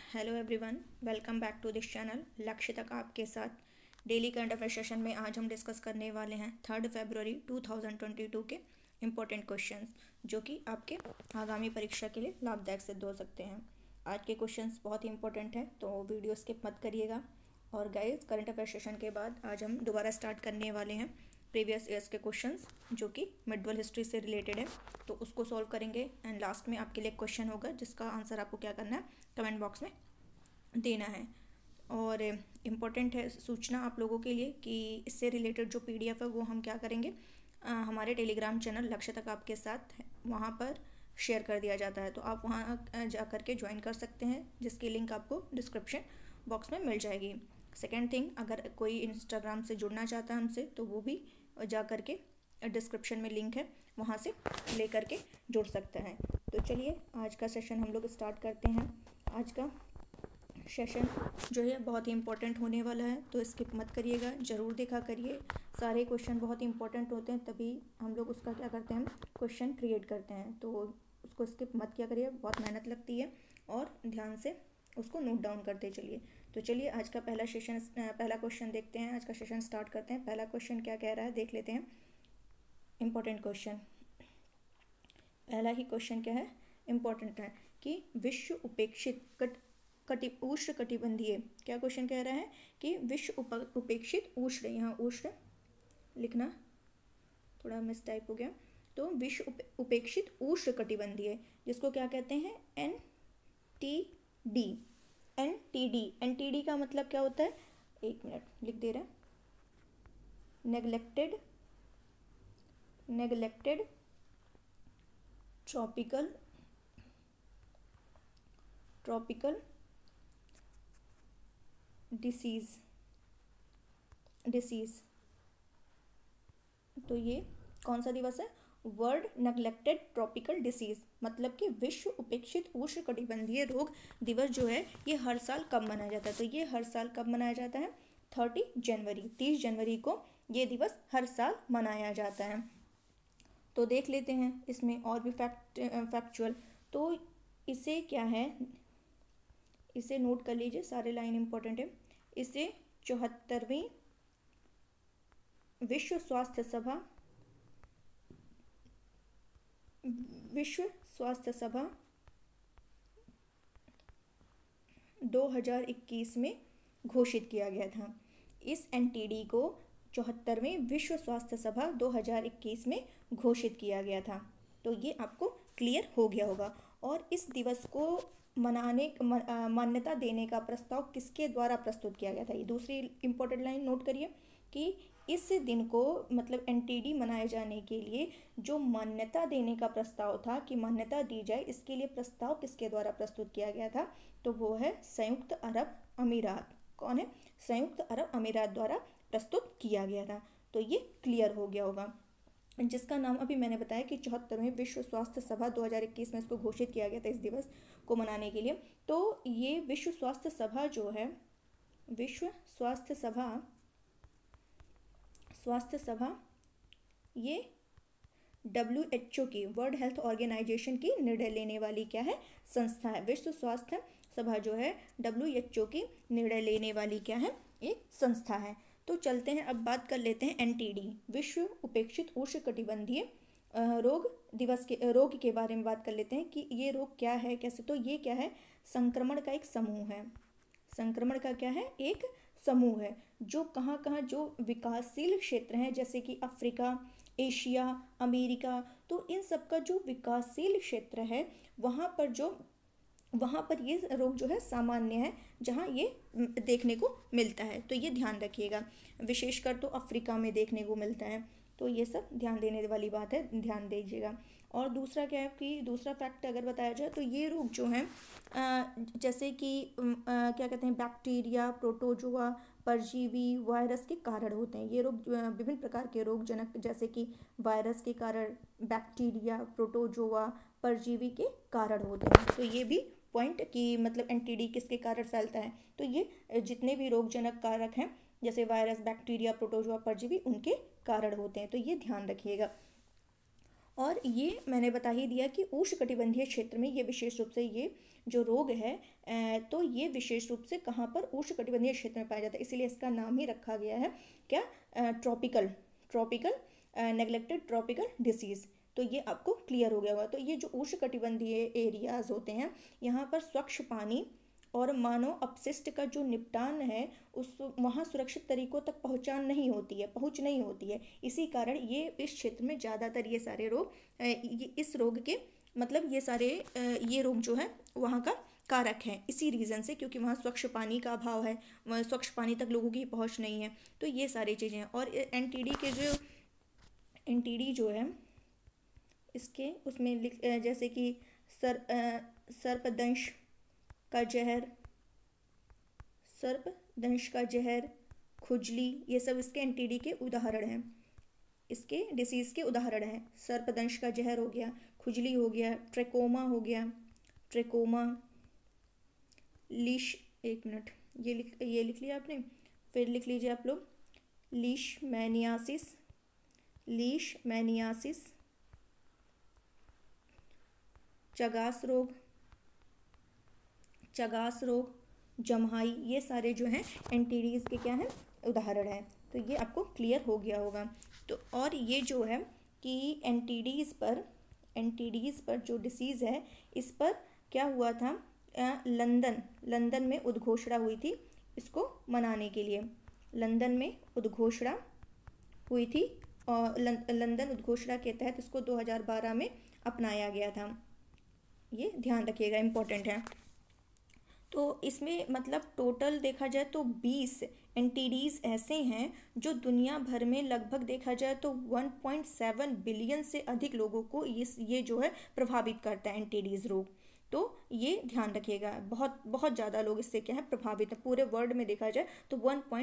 Hello everyone, welcome back to this channel. लक्ष्य तक आपके साथ डेली करंट अफेयर सेशन में आज हम डिस्कस करने वाले हैं 3 फरवरी 2022 के इम्पोर्टेंट क्वेश्चंस जो कि आपके आगामी परीक्षा के लिए लाभदायक सिद्ध हो सकते हैं। आज के क्वेश्चंस बहुत ही इंपॉर्टेंट हैं, तो वीडियो स्किप मत करिएगा। और गाइस, करंट अफेयर सेशन के बाद आज हम दोबारा स्टार्ट करने वाले हैं प्रीवियस ईयर्स के क्वेश्चंस जो कि मिडवर्ल्ड हिस्ट्री से रिलेटेड है, तो उसको सॉल्व करेंगे। एंड लास्ट में आपके लिए क्वेश्चन होगा जिसका आंसर आपको क्या करना है, कमेंट बॉक्स में देना है। और इम्पोर्टेंट है सूचना आप लोगों के लिए कि इससे रिलेटेड जो पीडीएफ है वो हम क्या करेंगे, हमारे टेलीग्राम चैनल लक्ष्य तक आपके साथ वहाँ पर शेयर कर दिया जाता है, तो आप वहाँ जा कर के ज्वाइन कर सकते हैं, जिसकी लिंक आपको डिस्क्रिप्शन बॉक्स में मिल जाएगी। सेकेंड थिंग, अगर कोई इंस्टाग्राम से जुड़ना चाहता है हमसे तो वो भी जा कर के डिस्क्रिप्शन में लिंक है, वहाँ से ले कर के जुड़ सकता है। तो चलिए आज का सेशन हम लोग स्टार्ट करते हैं। आज का सेशन जो है बहुत ही इंपॉर्टेंट होने वाला है, तो स्किप मत करिएगा, ज़रूर देखा करिए। सारे क्वेश्चन बहुत ही इंपॉर्टेंट होते हैं, तभी हम लोग उसका क्या करते हैं, क्वेश्चन क्रिएट करते हैं। तो उसको स्किप मत किया करिए, बहुत मेहनत लगती है, और ध्यान से उसको नोट डाउन करते चलिए। तो चलिए आज का पहला क्वेश्चन देखते हैं। आज का सेशन स्टार्ट करते हैं। पहला क्वेश्चन क्या कह रहा है देख लेते हैं। इम्पोर्टेंट क्वेश्चन, पहला ही क्वेश्चन क्या है, इम्पोर्टेंट है कि विश्व उपेक्षित उष्ण कटिबंधीय, क्या क्वेश्चन कह रहा है कि विश्व उपेक्षित उष्ण, यहाँ उष्ण लिखना थोड़ा मिस टाइप हो गया, तो विश्व उपेक्षित उष्ण कटिबंधीय जिसको क्या कहते हैं, NTD। NTD का मतलब क्या होता है, एक मिनट लिख दे रहे हैं, नेग्लेक्टेड ट्रॉपिकल डिसीज। तो ये कौन सा दिवस है, वर्ल्ड नेग्लेक्टेड ट्रॉपिकल डिसीज, मतलब कि विश्व उपेक्षित उष्ण कटिबंधीय रोग दिवस जो है ये हर साल कब मनाया जाता है। तो ये हर साल कब मनाया जाता है, 30 जनवरी को ये दिवस हर साल मनाया जाता है। तो देख लेते हैं इसमें और भी फैक्चुअल। तो इसे क्या है, इसे नोट कर लीजिए, सारे लाइन इंपॉर्टेंट है। इसे 74वीं विश्व स्वास्थ्य सभा 2021 में घोषित किया गया था। इस NTD को 74वीं विश्व स्वास्थ्य सभा 2021 में घोषित किया गया था। तो ये आपको क्लियर हो गया होगा। और इस दिवस को मान्यता देने का प्रस्ताव किसके द्वारा प्रस्तुत किया गया था, ये दूसरी इंपॉर्टेंट लाइन नोट करिए कि इस दिन को मतलब NTD मनाए जाने के लिए जो मान्यता देने का प्रस्ताव था कि मान्यता दी जाए, इसके लिए प्रस्ताव किसके द्वारा प्रस्तुत किया गया था, तो वो है संयुक्त अरब अमीरात। कौन है, संयुक्त अरब अमीरात द्वारा प्रस्तुत किया गया था। तो ये क्लियर हो गया होगा, जिसका नाम अभी मैंने बताया कि 74वीं विश्व स्वास्थ्य सभा 2021 में इसको घोषित किया गया था इस दिवस को मनाने के लिए। तो ये विश्व स्वास्थ्य सभा जो है, विश्व स्वास्थ्य सभा ये WHO की, वर्ल्ड हेल्थ ऑर्गेनाइजेशन की निर्णय लेने वाली क्या है, संस्था है। विश्व स्वास्थ्य सभा जो है WHO की निर्णय लेने वाली क्या है, एक संस्था है। तो चलते हैं, अब बात कर लेते हैं NTD, विश्व उपेक्षित उष्ण कटिबंधीय रोग के बारे में बात कर लेते हैं कि ये रोग क्या है, कैसे। तो ये क्या है, संक्रमण का एक समूह है। संक्रमण का क्या है, एक समूह है जो कहाँ जो विकासशील क्षेत्र हैं, जैसे कि अफ्रीका, एशिया, अमेरिका, तो इन सब का जो विकासशील क्षेत्र है वहाँ पर ये रोग जो है सामान्य है, जहाँ ये देखने को मिलता है। तो ये ध्यान रखिएगा, विशेषकर तो अफ्रीका में देखने को मिलता है। तो ये सब ध्यान देने वाली बात है, ध्यान दीजिएगा। और दूसरा क्या है कि दूसरा फैक्ट अगर बताया जाए तो ये रोग जो है जैसे कि क्या कहते हैं, बैक्टीरिया, प्रोटोजोआ, परजीवी, वायरस के कारण होते हैं। ये रोग विभिन्न प्रकार के रोगजनक जैसे कि वायरस के कारण, बैक्टीरिया, प्रोटोजोआ, परजीवी के कारण होते हैं। तो ये भी पॉइंट कि मतलब NTD किसके कारण फैलता है, तो ये जितने भी रोगजनक कारक हैं जैसे वायरस, बैक्टीरिया, प्रोटोजोआ, परजीवी, उनके कारण होते हैं। तो ये ध्यान रखिएगा। और ये मैंने बता ही दिया कि उष्णकटिबंधीय क्षेत्र में ये विशेष रूप से ये जो रोग है तो ये विशेष रूप से कहाँ पर उष्णकटिबंधीय क्षेत्र में पाया जाता है, इसीलिए इसका नाम ही रखा गया है क्या, ट्रॉपिकल नेग्लेक्टेड ट्रॉपिकल डिसीज़। तो ये आपको क्लियर हो गया होगा। तो ये जो उष्णकटिबंधीय एरियाज होते हैं यहाँ पर स्वच्छ पानी और मानव अपशिष्ट का जो निपटान है उस वहाँ सुरक्षित तरीकों तक पहुँच नहीं होती है। इसी कारण ये इस क्षेत्र में ज़्यादातर ये सारे रोग इस रोग के मतलब ये रोग जो है वहाँ का कारक है, इसी रीज़न से, क्योंकि वहाँ स्वच्छ पानी का अभाव है, स्वच्छ पानी तक लोगों की पहुँच नहीं है। तो ये सारी चीज़ें हैं। और एनटीडी जो है इसके उसमें जैसे कि सर्पदंश का जहर, खुजली, ये सब इसके एनटीडी के उदाहरण हैं, इसके डिसीज़ के उदाहरण हैं। सर्पदंश का जहर हो गया, खुजली हो गया, ट्रेकोमा हो गया, लीश, एक मिनट, ये लिख लिया आपने, फिर लिख लीजिए आप लोग लीशमैनियासिस, चगास रोग, जमहाई, ये सारे जो हैं एनटीडीज़ के क्या हैं, उदाहरण हैं। तो ये आपको क्लियर हो गया होगा। तो और ये जो है कि एनटीडीज़ पर जो डिसीज़ है इस पर क्या हुआ था, लंदन में उद्घोषणा हुई थी इसको मनाने के लिए। लंदन में उद्घोषणा हुई थी और लंदन उद्घोषणा के तहत इसको 2012 में अपनाया गया था। ये ध्यान रखिएगा, इम्पोर्टेंट है। तो इसमें मतलब टोटल देखा जाए तो 20 एनटीडीज़ ऐसे हैं जो दुनिया भर में लगभग देखा जाए तो 1.7 बिलियन से अधिक लोगों को ये जो है प्रभावित करता है एनटीडीज़ रोग। तो ये ध्यान रखिएगा, बहुत ज़्यादा लोग इससे क्या है प्रभावित है। पूरे वर्ल्ड में देखा जाए तो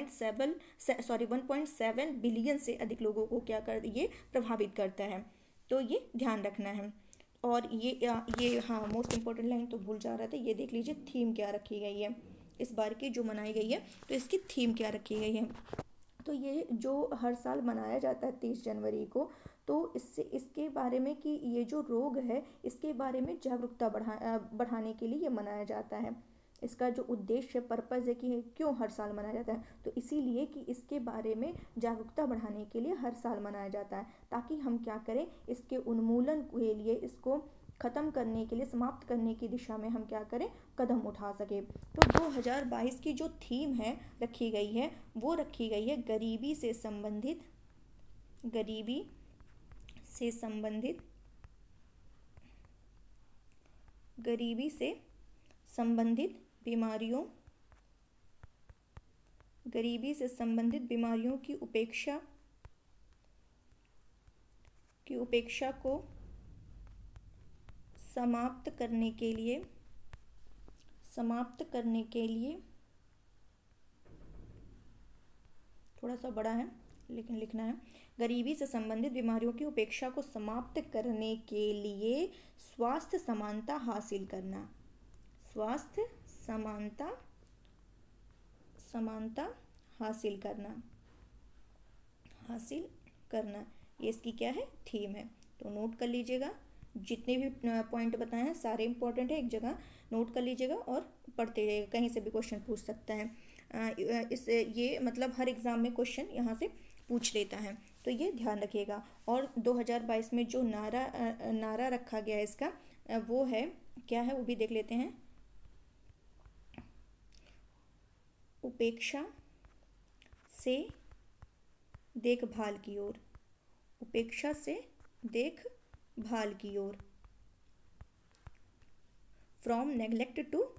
1.7 बिलियन से अधिक लोगों को ये प्रभावित करता है। तो ये ध्यान रखना है। और ये हाँ, मोस्ट इम्पोर्टेंट लाइन तो भूल जा रहा था, ये देख लीजिए थीम क्या रखी गई है इस बार की जो मनाई गई है, तो इसकी थीम क्या रखी गई है। तो ये जो हर साल मनाया जाता है 30 जनवरी को, तो इसके बारे में कि ये जो रोग है इसके बारे में जागरूकता बढ़ाने के लिए ये मनाया जाता है। इसका जो उद्देश्य पर्पज़ है कि क्यों हर साल मनाया जाता है, तो इसीलिए कि इसके बारे में जागरूकता बढ़ाने के लिए हर साल मनाया जाता है, ताकि हम क्या करें, इसके उन्मूलन के लिए, इसको ख़त्म करने के लिए, समाप्त करने की दिशा में हम क्या करें, कदम उठा सके। तो 2022 की जो थीम है रखी गई है वो रखी गई है गरीबी से संबंधित बीमारियों की उपेक्षा को समाप्त करने के लिए थोड़ा सा बड़ा है लेकिन लिखना है, गरीबी से संबंधित बीमारियों की उपेक्षा को समाप्त करने के लिए स्वास्थ्य समानता हासिल करना, ये इसकी क्या है, थीम है। तो नोट कर लीजिएगा, जितने भी पॉइंट बताए हैं सारे इंपॉर्टेंट है, एक जगह नोट कर लीजिएगा और पढ़ते रहिएगा, कहीं से भी क्वेश्चन पूछ सकता है। ये मतलब हर एग्ज़ाम में क्वेश्चन यहाँ से पूछ लेता है, तो ये ध्यान रखिएगा। और 2022 में जो नारा रखा गया है इसका, वो है क्या है, वो भी देख लेते हैं। उपेक्षा से देखभाल की ओर, फ्रॉम नेग्लेक्ट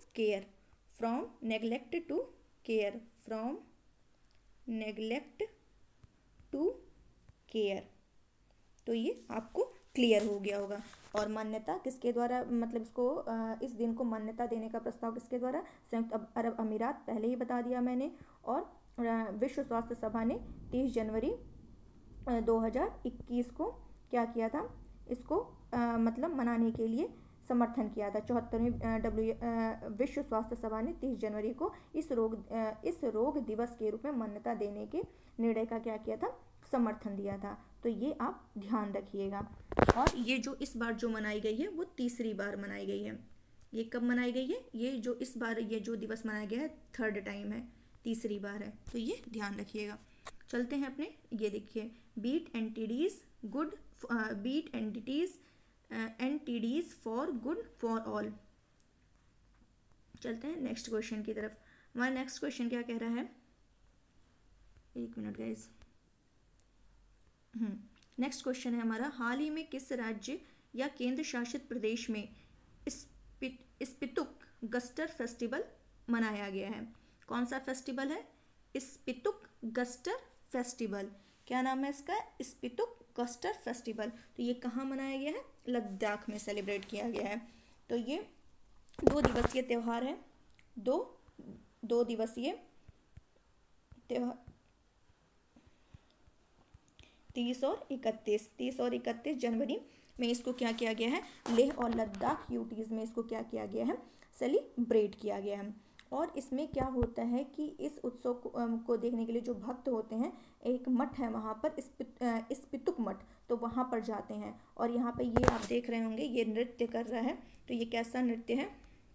टू केयर। तो ये आपको क्लियर हो गया होगा। और मान्यता किसके द्वारा, मतलब इस दिन को मान्यता देने का प्रस्ताव किसके द्वारा, संयुक्त अरब अमीरात, पहले ही बता दिया मैंने। और विश्व स्वास्थ्य सभा ने 30 जनवरी 2021 को क्या किया था, इसको मतलब मनाने के लिए समर्थन किया था। 74वीं विश्व स्वास्थ्य सभा ने 30 जनवरी को इस रोग दिवस के रूप में मान्यता देने के निर्णय का क्या किया था, समर्थन दिया था। तो ये आप ध्यान रखिएगा। और ये जो इस बार जो मनाई गई है वो तीसरी बार मनाई गई है। ये कब मनाई गई है? ये जो इस बार ये जो दिवस मनाया गया है थर्ड टाइम है, तीसरी बार है। तो ये ध्यान रखिएगा। चलते हैं अपने, ये देखिए, beat entities good, beat entities for good for all. चलते हैं नेक्स्ट क्वेश्चन की तरफ। हमारा नेक्स्ट क्वेश्चन क्या कह रहा है? एक मिनट गाइज। नेक्स्ट क्वेश्चन है हमारा, हाल ही में किस राज्य या केंद्र शासित प्रदेश में स्पितुक गस्टर फेस्टिवल मनाया गया है? कौन सा फेस्टिवल है? स्पितुक गस्टर फेस्टिवल। क्या नाम है इसका? स्पितुक गस्टर फेस्टिवल। तो ये कहाँ मनाया गया है? लद्दाख में सेलिब्रेट किया गया है। तो ये 2 दिवसीय त्यौहार है। दो दिवसीय त्यौहार 30 और 31 जनवरी में इसको क्या किया गया है? लेह और लद्दाख यूटीज में इसको क्या किया गया है? सेलिब्रेट किया गया है। और इसमें क्या होता है कि इस उत्सव को देखने के लिए जो भक्त होते हैं, एक मठ है वहाँ पर, स्पितुक मठ, तो वहाँ पर जाते हैं। और यहाँ पे ये आप देख रहे होंगे, ये नृत्य कर रहा है। तो ये कैसा नृत्य है?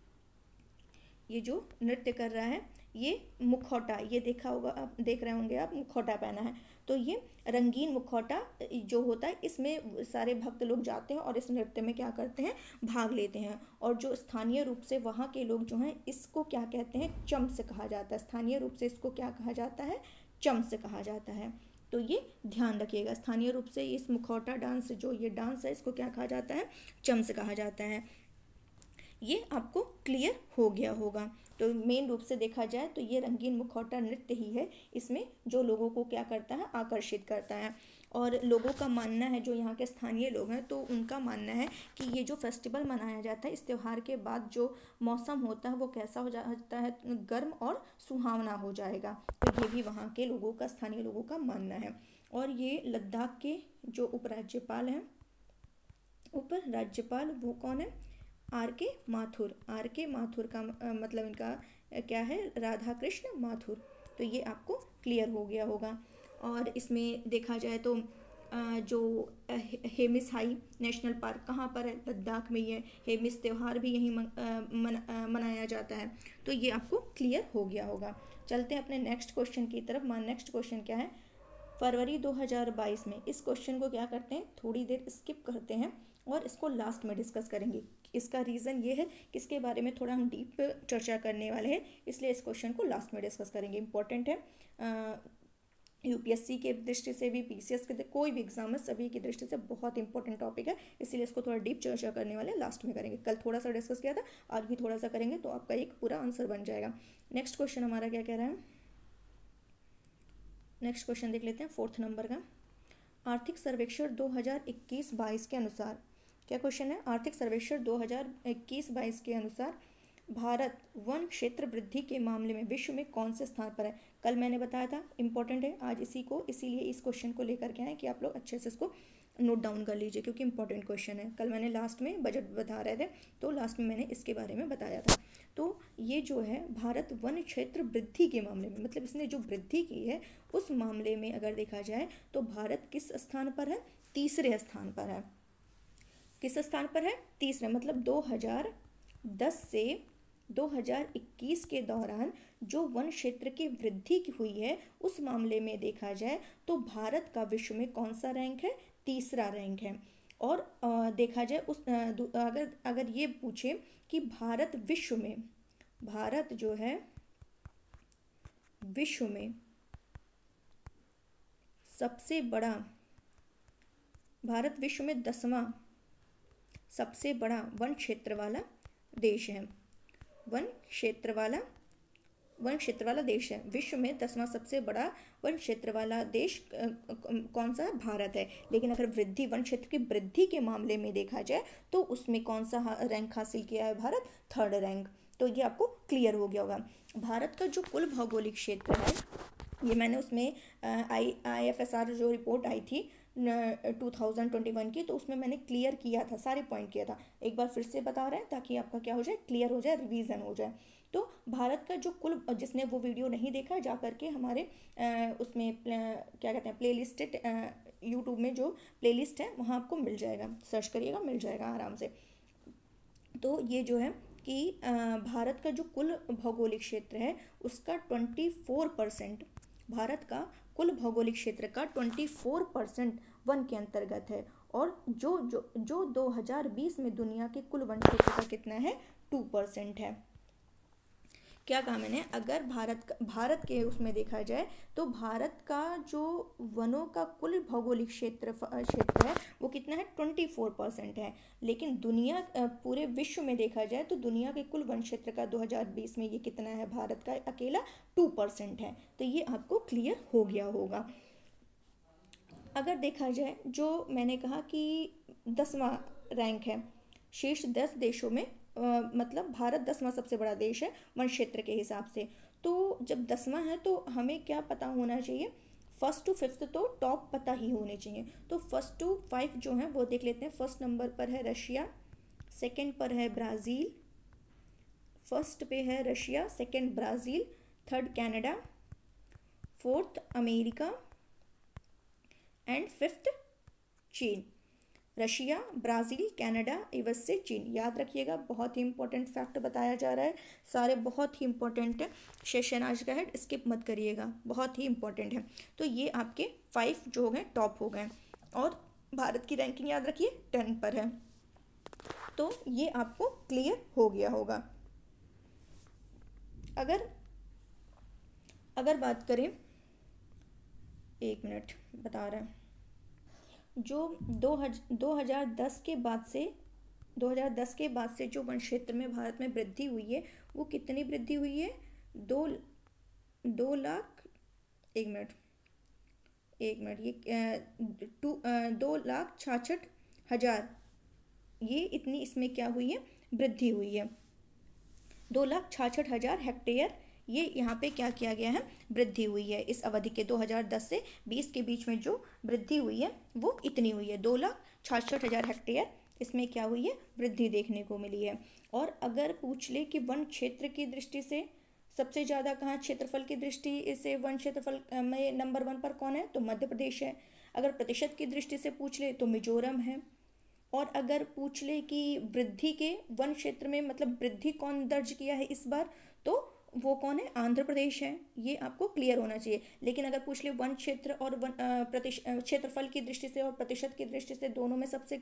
ये जो नृत्य कर रहा है ये मुखौटा, ये देखा होगा आप, देख रहे होंगे आप, मुखौटा पहना है। तो ये रंगीन मुखौटा जो होता है, इसमें सारे भक्त लोग जाते हैं और इस नृत्य में क्या करते हैं? भाग लेते हैं। और जो स्थानीय रूप से वहाँ के लोग जो हैं, इसको क्या कहते हैं? चम्स कहा जाता है। स्थानीय रूप से इसको क्या कहा जाता है? चम्स कहा जाता है। तो ये ध्यान रखिएगा, स्थानीय रूप से इस मुखौटा डांस, जो ये डांस है, इसको क्या कहा जाता है? चम्स कहा जाता है। ये आपको क्लियर हो गया होगा। तो मेन रूप से देखा जाए तो ये रंगीन मुखौटा नृत्य ही है, इसमें जो लोगों को क्या करता है? आकर्षित करता है। और लोगों का मानना है, जो यहाँ के स्थानीय लोग हैं, तो उनका मानना है कि ये जो फेस्टिवल मनाया जाता है, इस त्यौहार के बाद जो मौसम होता है वो कैसा हो जाता है? गर्म और सुहावना हो जाएगा। तो ये भी वहाँ के लोगों का, स्थानीय लोगों का मानना है। और ये लद्दाख के जो उपराज्यपाल हैं, उपराज्यपाल वो कौन है? आर.के. माथुर। आर.के. माथुर का मतलब इनका क्या है? राधा कृष्ण माथुर। तो ये आपको क्लियर हो गया होगा। और इसमें देखा जाए तो जो हेमिस हाई नेशनल पार्क कहाँ पर है? लद्दाख में ही है। हेमिस त्यौहार भी यहीं मनाया जाता है। तो ये आपको क्लियर हो गया होगा। चलते हैं अपने नेक्स्ट क्वेश्चन की तरफ। हमारा नेक्स्ट क्वेश्चन क्या है? फरवरी 2022 में। इस क्वेश्चन को क्या करते हैं? थोड़ी देर स्किप करते हैं और इसको लास्ट में डिस्कस करेंगे। इसका रीज़न ये है कि इसके बारे में थोड़ा हम डीप चर्चा करने वाले हैं, इसलिए इस क्वेश्चन को लास्ट में डिस्कस करेंगे। इंपॉर्टेंट है, यूपीएससी के दृष्टि से भी, पीसीएस के, कोई भी एग्जाम है, सभी की दृष्टि से बहुत इंपॉर्टेंट टॉपिक है, इसलिए इसको थोड़ा डीप चर्चा करने वाले लास्ट में करेंगे। कल थोड़ा सा डिस्कस किया था, आज भी थोड़ा सा करेंगे, तो आपका एक पूरा आंसर बन जाएगा। नेक्स्ट क्वेश्चन हमारा क्या कह रहा है? नेक्स्ट क्वेश्चन देख लेते हैं, 4th नंबर का। आर्थिक सर्वेक्षण 2021-22 के अनुसार, क्या क्वेश्चन है? आर्थिक सर्वेक्षण 2021-22 के अनुसार भारत वन क्षेत्र वृद्धि के मामले में विश्व में कौन से स्थान पर है? कल मैंने बताया था, इंपॉर्टेंट है, आज इसीलिए इस क्वेश्चन को लेकर के आए कि आप लोग अच्छे से इसको नोट डाउन कर लीजिए, क्योंकि इंपॉर्टेंट क्वेश्चन है। कल मैंने लास्ट में बजट बता रहे थे, तो लास्ट में मैंने इसके बारे में बताया था। तो ये जो है भारत वन क्षेत्र वृद्धि के मामले में, मतलब इसने जो वृद्धि की है उस मामले में अगर देखा जाए तो भारत किस स्थान पर है? तीसरे स्थान पर है। किस स्थान पर है? तीसरे। मतलब 2010 से 2021 के दौरान जो वन क्षेत्र की वृद्धि हुई है उस मामले में देखा जाए तो भारत का विश्व में कौन सा रैंक है? तीसरा रैंक है। और देखा जाए उस अगर ये पूछे कि भारत विश्व में, भारत जो है विश्व में सबसे बड़ा, भारत विश्व में 10वां सबसे बड़ा वन क्षेत्र वाला देश है। वन क्षेत्र वाला देश है। विश्व में 10वां सबसे बड़ा वन क्षेत्र वाला देश कौन सा है? भारत है। लेकिन अगर वृद्धि, वन क्षेत्र की वृद्धि के मामले में देखा जाए तो उसमें कौन सा रैंक हासिल किया है भारत? 3rd rank. तो ये आपको क्लियर हो गया होगा। भारत का जो कुल भौगोलिक क्षेत्र है, ये मैंने उसमें IFSR जो रिपोर्ट आई थी 2021 की, तो उसमें मैंने क्लियर किया था, सारे पॉइंट किया था। एक बार फिर से बता रहे हैं ताकि आपका क्या हो जाए, क्लियर हो जाए, रिवीजन हो जाए। तो भारत का जो कुल, जिसने वो वीडियो नहीं देखा जा करके हमारे उसमें क्या कहते हैं प्लेलिस्ट, यूट्यूब में जो प्लेलिस्ट है वहाँ आपको मिल जाएगा, सर्च करिएगा मिल जाएगा आराम से। तो ये जो है कि भारत का जो कुल भौगोलिक क्षेत्र है उसका 24%, भारत का कुल भौगोलिक क्षेत्र का 24% वन के अंतर्गत है। और जो 2020 में दुनिया के कुल वन क्षेत्र का कितना है, 2% है। क्या कहा मैंने, अगर भारत के उसमें देखा जाए तो भारत का जो वनों का कुल भौगोलिक क्षेत्र है वो कितना है, 24% है। लेकिन दुनिया पूरे विश्व में देखा जाए तो दुनिया के कुल वन क्षेत्र का 2020 में ये कितना है, भारत का अकेला 2% है। तो ये आपको क्लियर हो गया होगा। अगर देखा जाए जो मैंने कहा कि 10वां रैंक है शीर्ष 10 देशों में, मतलब भारत 10वां सबसे बड़ा देश है वन क्षेत्र के हिसाब से। तो जब 10वां है तो हमें क्या पता होना चाहिए, 1st to 5th तो टॉप पता ही होने चाहिए। तो 1st to 5 जो हैं वो देख लेते हैं। 1st नंबर पर है रशिया, 2nd पर है ब्राज़ील, 1st पे है Russia, 2nd Brazil, 3rd Canada, 4th America and 5th चीन। रशिया, ब्राज़ील, कनाडा, यूएसए, चीन। याद रखिएगा, बहुत ही इंपॉर्टेंट फैक्ट बताया जा रहा है, सारे बहुत ही इंपॉर्टेंट सेशन आज का है, स्किप मत करिएगा, बहुत ही इंपॉर्टेंट है। तो ये आपके 5 जो हो गए टॉप हो गए। और भारत की रैंकिंग याद रखिए 10 पर है। तो ये आपको क्लियर हो गया होगा। अगर बात करें, 1 मिनट बता रहे हैं, जो 2010 के बाद से जो वन क्षेत्र में भारत में वृद्धि हुई है वो कितनी वृद्धि हुई है, 2 लाख, एक मिनट ये 2,66,000, ये इतनी इसमें क्या हुई है, वृद्धि हुई है। 2,66,000 हेक्टेयर, ये यहाँ पे क्या किया गया है, वृद्धि हुई है। इस अवधि के 2010 से 20 के बीच में जो वृद्धि हुई है वो इतनी हुई है, 2,66,000 हेक्टेयर, इसमें क्या हुई है, वृद्धि देखने को मिली है। और अगर पूछ ले कि वन क्षेत्र की दृष्टि से सबसे ज़्यादा कहाँ, क्षेत्रफल की दृष्टि से वन क्षेत्रफल में नंबर 1 पर कौन है, तो मध्य प्रदेश है। अगर प्रतिशत की दृष्टि से पूछ ले तो मिजोरम है। और अगर पूछ ले कि वृद्धि के वन क्षेत्र में मतलब वृद्धि कौन दर्ज किया है इस बार, तो वो कौन है, आंध्र प्रदेश है। ये आपको क्लियर होना चाहिए। लेकिन अगर पूछ ले वन क्षेत्र और क्षेत्रफल की दृष्टि से और प्रतिशत की दृष्टि से दोनों में सबसे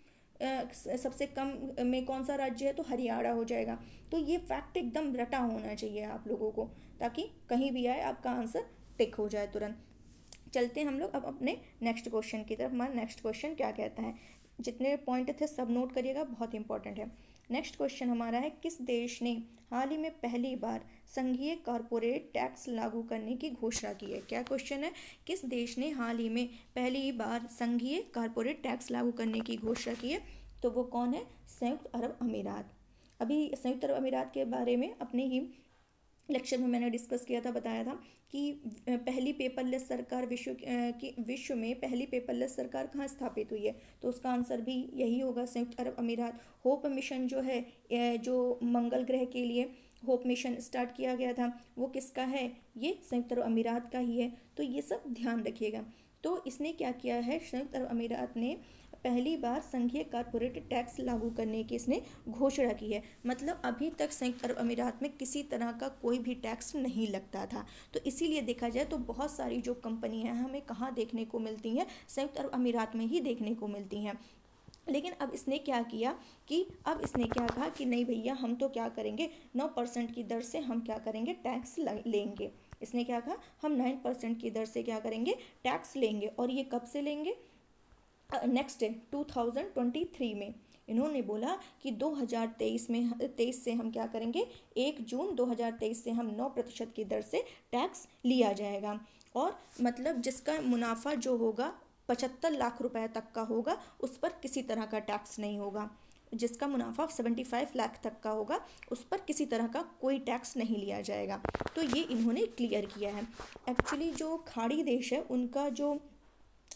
कम में कौन सा राज्य है, तो हरियाणा हो जाएगा। तो ये फैक्ट एकदम रटा होना चाहिए आप लोगों को, ताकि कहीं भी आए आपका आंसर टिक हो जाए तुरंत। चलते हैं हम लोग अब अपने नेक्स्ट क्वेश्चन की तरफ। हमारा नेक्स्ट क्वेश्चन क्या कहता है, जितने पॉइंट थे सब नोट करिएगा, बहुत इंपॉर्टेंट है। नेक्स्ट क्वेश्चन हमारा है, किस देश ने हाल ही में पहली बार संघीय कॉरपोरेट टैक्स लागू करने की घोषणा की है। क्या क्वेश्चन है, किस देश ने हाल ही में पहली बार संघीय कॉरपोरेट टैक्स लागू करने की घोषणा की है, तो वो कौन है, संयुक्त अरब अमीरात। अभी संयुक्त अरब अमीरात के बारे में अपने ही लेक्चर में मैंने डिस्कस किया था, बताया था कि पहली पेपरलेस सरकार विश्व में पहली पेपरलेस सरकार कहाँ स्थापित हुई है, तो उसका आंसर भी यही होगा, संयुक्त अरब अमीरात। होप मिशन जो है, जो मंगल ग्रह के लिए होप मिशन स्टार्ट किया गया था, वो किसका है, ये संयुक्त अरब अमीरात का ही है। तो ये सब ध्यान रखिएगा। तो इसने क्या किया है, संयुक्त अरब अमीरात ने पहली बार संघीय कॉरपोरेट टैक्स लागू करने की इसने घोषणा की है। मतलब अभी तक संयुक्त अरब अमीरात में किसी तरह का कोई भी टैक्स नहीं लगता था। तो इसीलिए देखा जाए तो बहुत सारी जो कंपनियां हैं हमें कहाँ देखने को मिलती हैं, संयुक्त अरब अमीरात में ही देखने को मिलती हैं। लेकिन अब इसने क्या किया कि अब इसने क्या कहा कि नहीं भैया, हम तो क्या करेंगे, 9% की दर से हम क्या करेंगे, टैक्स लेंगे। इसने क्या कहा, हम 9% की दर से क्या करेंगे, टैक्स लेंगे। और ये कब से लेंगे, नेक्स्ट 2023 में। इन्होंने बोला कि 2023 से हम क्या करेंगे, 1 जून 2023 से हम 9% की दर से टैक्स लिया जाएगा। और मतलब जिसका मुनाफा जो होगा 75 लाख रुपए तक का होगा, उस पर किसी तरह का टैक्स नहीं होगा। जिसका मुनाफा 75 लाख तक का होगा, उस पर किसी तरह का कोई टैक्स नहीं लिया जाएगा। तो ये इन्होंने क्लियर किया है। एक्चुअली जो खाड़ी देश है उनका जो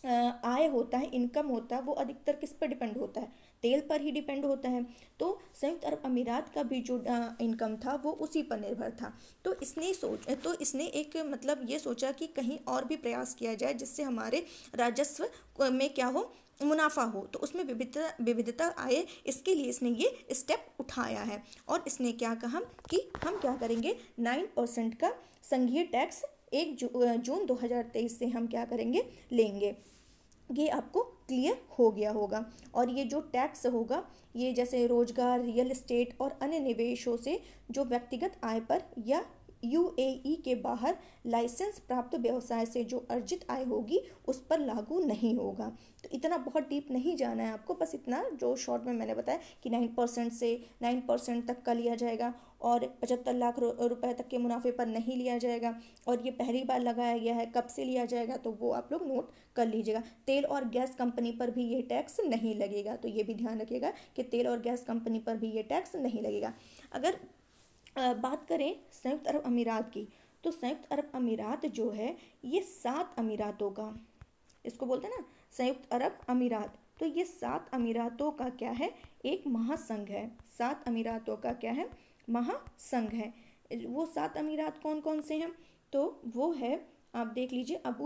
आय होता है, इनकम होता है, वो अधिकतर किस पर डिपेंड होता है, तेल पर ही डिपेंड होता है। तो संयुक्त अरब अमीरात का भी जो इनकम था वो उसी पर निर्भर था। तो इसने एक मतलब ये सोचा कि कहीं और भी प्रयास किया जाए जिससे हमारे राजस्व में क्या हो, मुनाफा हो, तो उसमें विविधता आए, इसके लिए इसने ये स्टेप उठाया है। और इसने क्या कहा कि हम क्या करेंगे, 9% का संघीय टैक्स 1 जून 2023 से हम क्या करेंगे, लेंगे। ये आपको क्लियर हो गया होगा। और ये जो टैक्स होगा, ये जैसे रोजगार, रियल एस्टेट और अन्य निवेशों से जो व्यक्तिगत आय पर या यूएई के बाहर लाइसेंस प्राप्त व्यवसाय से जो अर्जित आय होगी उस पर लागू नहीं होगा। तो इतना बहुत डीप नहीं जाना है आपको, बस इतना जो शॉर्ट में मैंने बताया कि 9% से 9% तक का लिया जाएगा और 75 लाख रुपए तक के मुनाफे पर नहीं लिया जाएगा। और ये पहली बार लगाया गया है, कब से लिया जाएगा तो वो आप लोग नोट कर लीजिएगा। तेल और गैस कंपनी पर भी ये टैक्स नहीं लगेगा, तो ये भी ध्यान रखिएगा कि तेल और गैस कंपनी पर भी ये टैक्स नहीं लगेगा। अगर बात करें संयुक्त अरब अमीरात की, तो संयुक्त अरब अमीरात जो है ये 7 अमीरातों का, इसको बोलते हैं ना संयुक्त अरब अमीरात, तो ये 7 अमीरातों का क्या है, एक महासंघ है। 7 अमीरातों का क्या है, महासंघ है। वो 7 अमीरात कौन कौन से हैं, तो वो है, आप देख लीजिए, अबू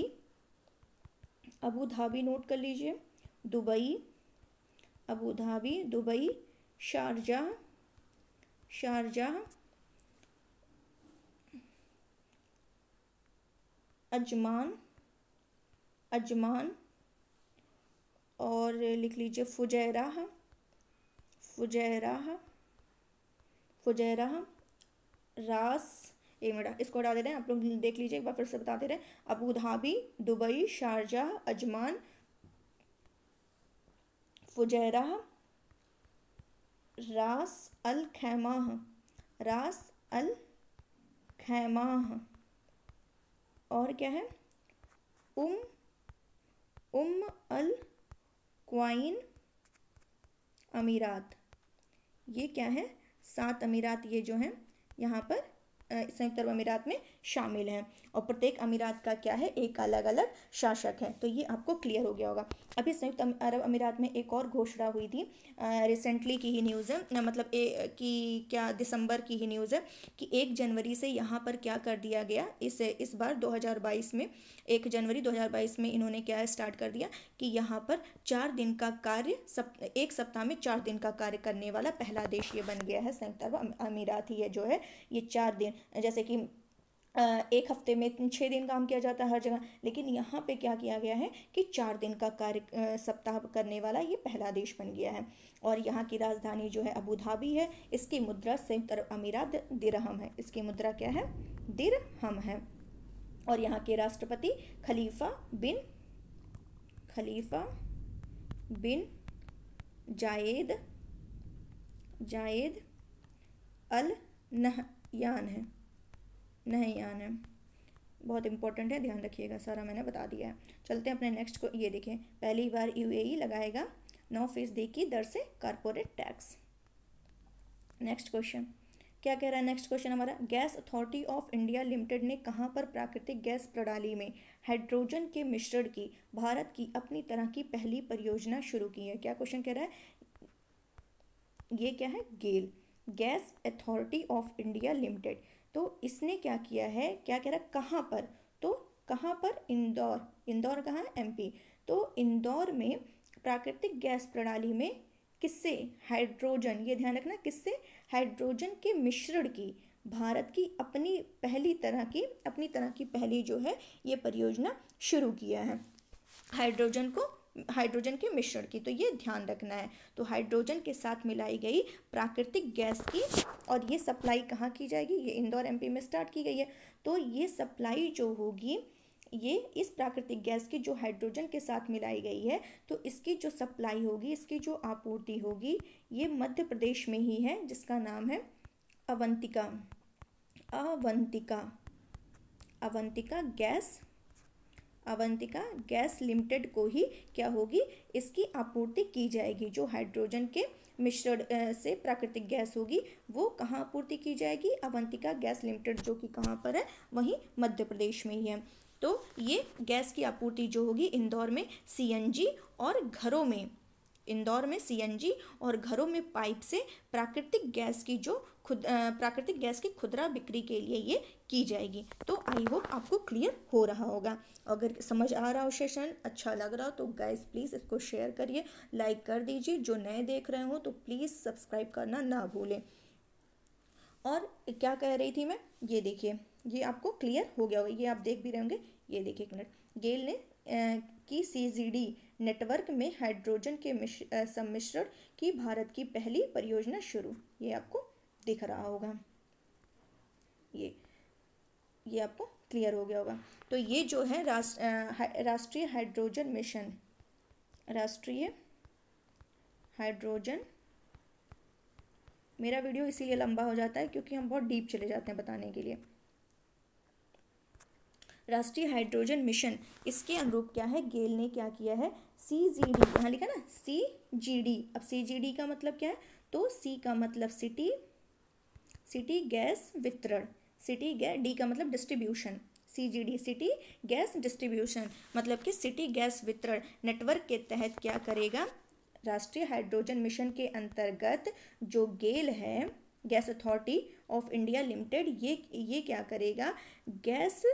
धाबी नोट कर लीजिए, Dubai, Abu Dhabi, Dubai, Sharjah, Ajman, और लिख लीजिए फुजैराह, रास, एक मिनट इसको हटा दे रहे हैं, आप लोग देख लीजिए एक बार फिर से बता दे रहे हैं, Abu Dhabi, Dubai, Sharjah, Ajman, Fujairah, Ras Al खैमाह, और क्या है, उम अल क्वाइन अमीरात। ये क्या है, 7 अमीरात ये जो हैं यहाँ पर संयुक्त अरब अमीरात में शामिल हैं। और प्रत्येक अमीरात का क्या है, एक अलग अलग शासक है। तो ये आपको क्लियर हो गया होगा। अभी संयुक्त अरब अमीरात में एक और घोषणा हुई थी, रिसेंटली की ही न्यूज़ है, मतलब कि क्या दिसंबर की ही न्यूज़ है कि 1 जनवरी से यहाँ पर क्या कर दिया गया, इस बार 2022 में 1 जनवरी 2022 में इन्होंने क्या स्टार्ट कर दिया कि यहाँ पर 4 दिन का कार्य, एक सप्ताह में 4 दिन का कार्य करने वाला पहला देश ये बन गया है। संयुक्त अरब अमीरात ही है जो है ये 4 दिन, जैसे कि एक हफ्ते में 6 दिन काम किया जाता है हर जगह, लेकिन यहाँ पे क्या किया गया है कि 4 दिन का कार्य सप्ताह करने वाला ये पहला देश बन गया है। और यहाँ की राजधानी जो है अबू धाबी है। इसकी मुद्रा संयुक्त अरब अमीरात दिरहम है, इसकी मुद्रा क्या है, दिरहम है। और यहाँ के राष्ट्रपति खलीफा बिन जायद अल नहयान है। बहुत इंपॉर्टेंट है, ध्यान रखिएगा, सारा मैंने बता दिया है। चलते हैं अपने नेक्स्ट को। ये देखें, पहली बार यूएई लगाएगा 9% की दर से कारपोरेट टैक्स। नेक्स्ट क्वेश्चन क्या कह रहा है, नेक्स्ट क्वेश्चन हमारा, gas authority of India limited ने कहाँ पर प्राकृतिक गैस प्रणाली में हाइड्रोजन के मिश्रण की भारत की अपनी तरह की पहली परियोजना शुरू की है। क्या क्वेश्चन कह रहा है, ये क्या है, GAIL, gas authority of India limited. तो इसने क्या किया है, क्या कह रहा है, कहाँ पर, तो कहाँ पर, इंदौर कहाँ है, एमपी। तो इंदौर में प्राकृतिक गैस प्रणाली में किससे, हाइड्रोजन, ये ध्यान रखना, किससे, हाइड्रोजन के मिश्रण की भारत की अपनी तरह की पहली जो है ये परियोजना शुरू किया है, हाइड्रोजन के मिश्रण की। तो ये ध्यान रखना है। तो हाइड्रोजन के साथ मिलाई गई प्राकृतिक गैस की, और ये सप्लाई कहाँ की जाएगी, ये इंदौर एमपी में स्टार्ट की गई है। तो ये सप्लाई जो होगी, ये इस प्राकृतिक गैस की जो हाइड्रोजन के साथ मिलाई गई है, तो इसकी जो सप्लाई होगी, इसकी जो आपूर्ति होगी, ये मध्य प्रदेश में ही है, जिसका नाम है अवंतिका गैस लिमिटेड को ही क्या होगी, इसकी आपूर्ति की जाएगी। जो हाइड्रोजन के मिश्रण से प्राकृतिक गैस होगी वो कहाँ आपूर्ति की जाएगी, अवंतिका गैस लिमिटेड, जो कि कहाँ पर है, वहीं मध्य प्रदेश में ही है। तो ये गैस की आपूर्ति जो होगी इंदौर में सीएनजी और घरों में, इंदौर में सीएनजी और घरों में पाइप से प्राकृतिक गैस की खुदरा बिक्री के लिए ये की जाएगी। तो आई होप आपको क्लियर हो रहा होगा। अगर समझ आ रहा हो सेशन, अच्छा लग रहा हो तो गाइस प्लीज़ इसको शेयर करिए, लाइक कर दीजिए। जो नए देख रहे हो तो प्लीज़ सब्सक्राइब करना ना भूलें। और क्या कह रही थी मैं, ये देखिए, ये आपको क्लियर हो गया होगा, ये आप देख भी रहे होंगे। ये देखिए एक मिनट, गेल ने की सीजीडी नेटवर्क में हाइड्रोजन के सम्मिश्रण की भारत की पहली परियोजना शुरू। ये आपको दिख रहा होगा, ये आपको क्लियर हो गया होगा। तो ये जो है राष्ट्रीय हाइड्रोजन मिशन, राष्ट्रीय हाइड्रोजन, मेरा वीडियो इसीलिए लंबा हो जाता है क्योंकि हम बहुत डीप चले जाते हैं बताने के लिए। राष्ट्रीय हाइड्रोजन मिशन, इसके अनुरूप क्या है, गेल ने क्या किया है, सीजीडी, यहाँ लिखा ना सीजीडी। अब सीजीडी का मतलब क्या है, तो सी का मतलब सिटी गैस वितरण, सिटी गैस, डी का मतलब distribution, CGD city gas distribution, मतलब कि सिटी गैस वितरण नेटवर्क के तहत क्या करेगा, राष्ट्रीय हाइड्रोजन मिशन के अंतर्गत जो गेल है, gas authority of India limited, ये क्या करेगा, गैस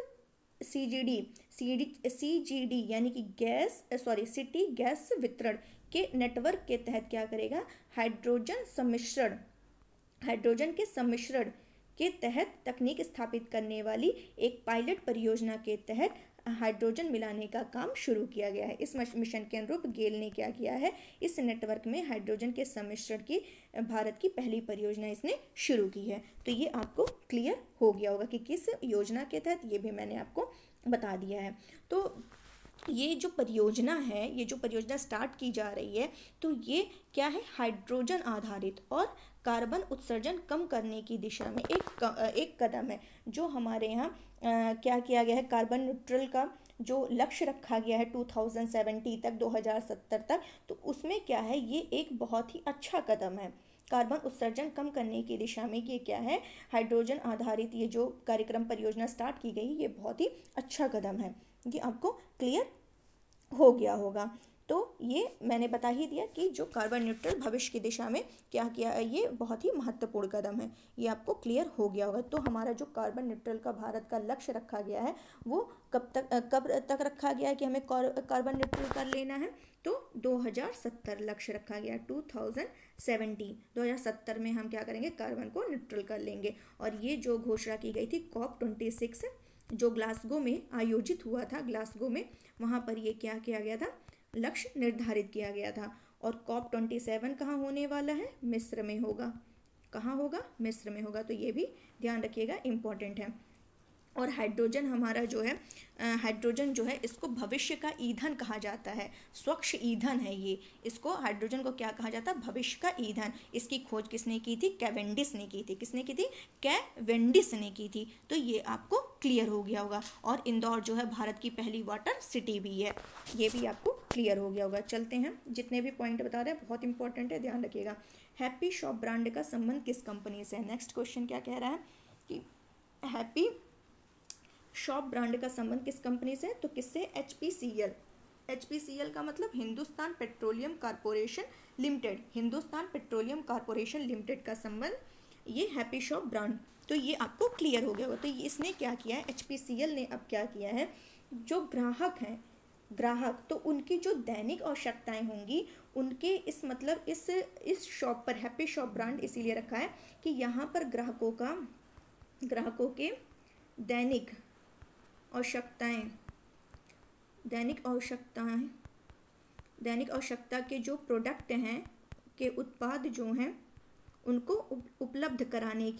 सीजीडी यानी कि सिटी गैस वितरण के नेटवर्क के तहत क्या करेगा, हाइड्रोजन के सम्मिश्रण के तहत तकनीक स्थापित करने वाली एक पायलट परियोजना के तहत हाइड्रोजन मिलाने का काम शुरू किया गया है। इस मिशन के अनुरूप गेल ने क्या किया है, इस नेटवर्क में हाइड्रोजन के सम्मिश्रण की भारत की पहली परियोजना इसने शुरू की है। तो ये आपको क्लियर हो गया होगा कि किस योजना के तहत, ये भी मैंने आपको बता दिया है। तो ये जो परियोजना है, ये जो परियोजना स्टार्ट की जा रही है, तो ये क्या है, हाइड्रोजन आधारित और कार्बन उत्सर्जन कम करने की दिशा में एक कदम है। जो हमारे यहाँ क्या किया गया है, कार्बन न्यूट्रल का जो लक्ष्य रखा गया है 2070 तक, 2070 तक, तो उसमें क्या है, ये एक बहुत ही अच्छा कदम है। कार्बन उत्सर्जन कम करने की दिशा में ये क्या है, हाइड्रोजन आधारित ये जो कार्यक्रम परियोजना स्टार्ट की गई, ये बहुत ही अच्छा कदम है। ये आपको क्लियर हो गया होगा। तो ये मैंने बता ही दिया कि जो कार्बन न्यूट्रल भविष्य की दिशा में क्या किया है, ये बहुत ही महत्वपूर्ण कदम है। ये आपको क्लियर हो गया होगा। तो हमारा जो कार्बन न्यूट्रल का भारत का लक्ष्य रखा गया है, वो कब तक रखा गया है कि हमें कार्बन न्यूट्रल कर लेना है, तो 2070 लक्ष्य रखा गया है, 2070 में हम क्या करेंगे, कार्बन को न्यूट्रल कर लेंगे। और ये जो घोषणा की गई थी COP26 जो ग्लासगो में आयोजित हुआ था, ग्लासगो में, वहाँ पर ये क्या किया गया था, लक्ष्य निर्धारित किया गया था। और COP27 कहाँ होने वाला है, मिस्र में होगा। कहाँ होगा, मिस्र में होगा। तो ये भी ध्यान रखिएगा, इम्पॉर्टेंट है। और हाइड्रोजन हमारा जो है, हाइड्रोजन जो है, इसको भविष्य का ईंधन कहा जाता है, स्वच्छ ईंधन है ये। इसको, हाइड्रोजन को क्या कहा जाता है, भविष्य का ईंधन। इसकी खोज किसने की थी, कैवेंडिश ने की थी। किसने की थी, कैवेंडिश ने की थी। तो ये आपको क्लियर हो गया होगा। और इंदौर जो है भारत की पहली वाटर सिटी भी है, ये भी आपको क्लियर हो गया होगा। चलते हैं, जितने भी पॉइंट बता रहे हैं बहुत इंपॉर्टेंट है, ध्यान रखिएगा। हैप्पी शॉप ब्रांड का संबंध किस कंपनी से है। नेक्स्ट क्वेश्चन क्या कह रहा है कि हैप्पी शॉप ब्रांड का संबंध किस कंपनी से, तो किससे, HPCL। HPCL का मतलब Hindustan petroleum corporation limited, Hindustan petroleum corporation limited का संबंध ये हैप्पी शॉप ब्रांड। तो ये आपको क्लियर हो गया होगा। तो इसने क्या किया है, HPCL ने अब क्या किया है, जो ग्राहक हैं, ग्राहक, तो उनकी जो दैनिक आवश्यकताएं होंगी, उनके इस मतलब इस शॉप पर हैप्पी शॉप ब्रांड इसीलिए रखा है कि यहाँ पर ग्राहकों के दैनिक आवश्यकता के जो प्रोडक्ट हैं, के उत्पाद जो हैं, उनको उपलब्ध कराने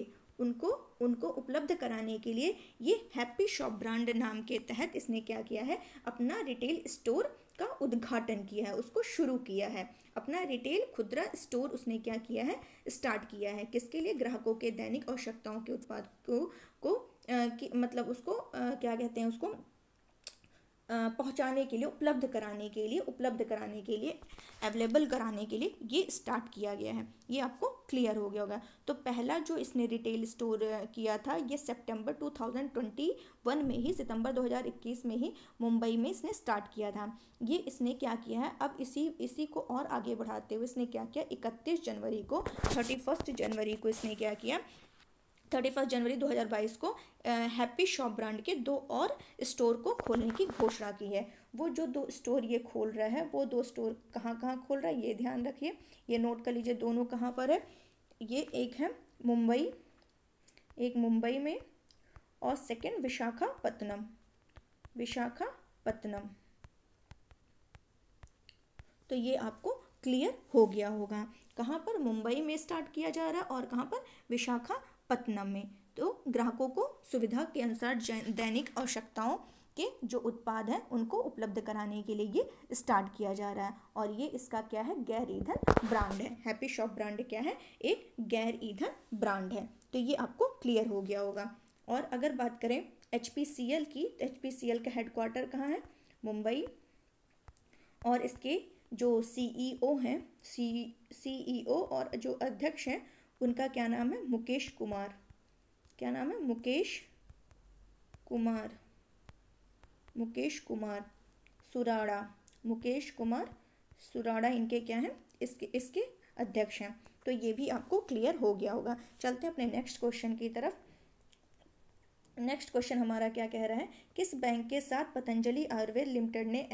के लिए ये हैप्पी शॉप ब्रांड नाम के तहत इसने क्या किया है, अपना रिटेल स्टोर का उद्घाटन किया है, उसको शुरू किया है। अपना रिटेल खुदरा स्टोर उसने क्या किया है, स्टार्ट किया है। किसके लिए, ग्राहकों के दैनिक आवश्यकताओं के उत्पाद को मतलब उसको क्या कहते हैं, उसको पहुंचाने के लिए, उपलब्ध कराने के लिए, अवेलेबल कराने के लिए ये स्टार्ट किया गया है। ये आपको क्लियर हो गया होगा। तो पहला जो इसने रिटेल स्टोर किया था ये सितंबर 2021 में ही, सितंबर 2021 में ही मुंबई में इसने स्टार्ट किया था। ये इसने क्या किया है, अब इसी को और आगे बढ़ाते हुए इसने क्या किया, 31 जनवरी को 31 जनवरी को इसने क्या किया, 31 जनवरी 2022 को हैप्पी शॉप ब्रांड के 2 और स्टोर को खोलने की घोषणा की है। वो जो 2 स्टोर ये खोल रहा है, वो 2 स्टोर कहाँ कहाँ खोल रहा है ये ध्यान रखिए, ये नोट कर लीजिए, दोनों कहाँ पर है। ये एक है मुंबई, एक मुंबई में, और सेकंड विशाखापत्तनम, विशाखापत्तनम। तो ये आपको क्लियर हो गया होगा, कहाँ पर मुंबई में स्टार्ट किया जा रहा है और कहाँ पर विशाखापत्तनम में। तो ग्राहकों को सुविधा के अनुसार दैनिक आवश्यकताओं के जो उत्पाद हैं उनको उपलब्ध कराने के लिए ये स्टार्ट किया जा रहा है। और ये इसका क्या है, गैर ईंधन ब्रांड है। हैप्पी शॉप ब्रांड क्या है, एक गैर ईंधन ब्रांड है। तो ये आपको क्लियर हो गया होगा। और अगर बात करें HPCL की, तो HPCL का हेडक्वार्टर कहाँ है, मुंबई, और इसके जो CEO हैं, CEO और जो अध्यक्ष हैं उनका क्या नाम है, मुकेश कुमार। क्या नाम है, मुकेश कुमार सुराड़ा, मुकेश कुमार सुराड़ा इनके क्या हैं, इसके अध्यक्ष हैं। तो ये भी आपको क्लियर हो गया होगा। चलते हैं अपने नेक्स्ट क्वेश्चन की तरफ। नेक्स्ट क्वेश्चन हमारा क्या कह रहा है, किस बैंक के साथ पतंजलि आयुर्वेद लिमिटेड ने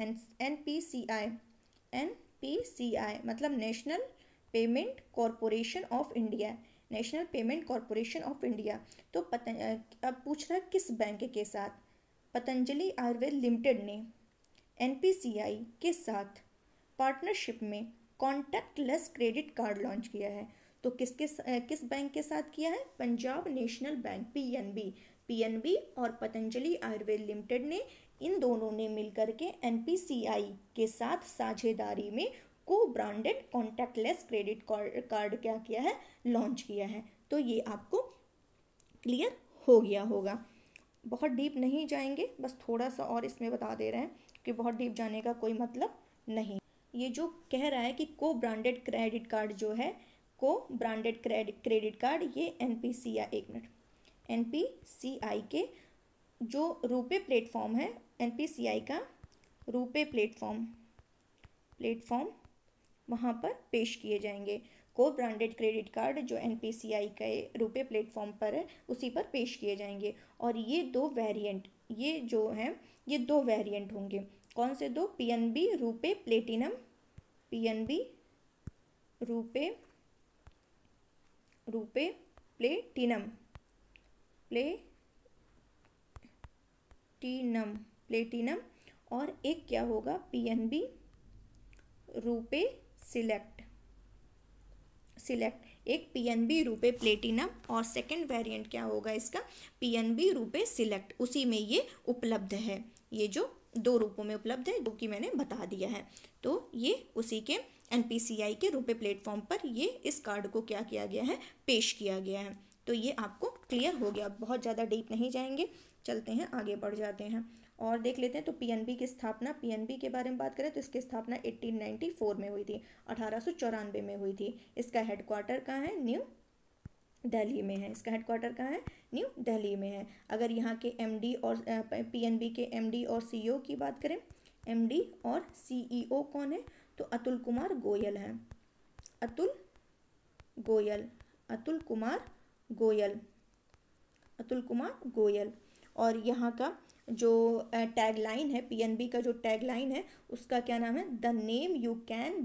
NPCI मतलब national payment corporation of India, national payment corporation of India. तो अब पूछ रहा है किस बैंक के साथ पतंजलि आयुर्वेद लिमिटेड ने NPCI के साथ पार्टनरशिप में कॉन्टैक्टलेस क्रेडिट कार्ड लॉन्च किया है। तो किस बैंक के साथ किया है, पंजाब नेशनल बैंक PNB और पतंजलि आयुर्वेद लिमिटेड ने, इन दोनों ने मिलकर के NPCI के साथ साझेदारी में को ब्रांडेड कॉन्टैक्टलेस क्रेडिट कार्ड क्या किया है, लॉन्च किया है। तो ये आपको क्लियर हो गया होगा। बहुत डीप नहीं जाएंगे, बस थोड़ा सा और इसमें बता दे रहे हैं कि बहुत डीप जाने का कोई मतलब नहीं। ये जो कह रहा है कि को ब्रांडेड क्रेडिट कार्ड जो है, को ब्रांडेड क्रेडिट कार्ड, ये NPCI के जो रुपे प्लेटफॉर्म है, NPCI का रुपे प्लेटफॉर्म वहाँ पर पेश किए जाएंगे। को ब्रांडेड क्रेडिट कार्ड जो NPCI के रुपे प्लेटफॉर्म पर है उसी पर पेश किए जाएंगे। और ये 2 वेरिएंट, ये जो हैं ये 2 वेरिएंट होंगे। कौन से 2, PNB RuPay platinum, PNB RuPay platinum, और एक क्या होगा, PNB रुपे सिलेक्ट, एक PNB रुपे प्लेटिनम, और सेकंड वेरिएंट क्या होगा इसका, PNB रुपे सिलेक्ट। उसी में ये उपलब्ध है, ये जो 2 रूपों में उपलब्ध है, जो कि मैंने बता दिया है। तो ये उसी के NPCI के रुपे प्लेटफॉर्म पर ये इस कार्ड को क्या किया गया है, पेश किया गया है। तो ये आपको क्लियर हो गया, बहुत ज़्यादा डीप नहीं जाएंगे, चलते हैं आगे बढ़ जाते हैं और देख लेते हैं। तो PNB की स्थापना, PNB के बारे में बात करें तो इसकी स्थापना 1894 में हुई थी, 1894 में हुई थी। इसका हेडक्वार्टर कहाँ है, न्यू दिल्ली में है। इसका हेडक्वार्टर कहाँ है, न्यू दिल्ली में है। अगर यहाँ के MD और PNB के MD और CEO की बात करें, MD और CEO कौन है, तो अतुल कुमार गोयल हैं, अतुल कुमार गोयल। और यहाँ का जो टैग लाइन है, PNB का जो टैग लाइन है उसका क्या नाम है, the name you can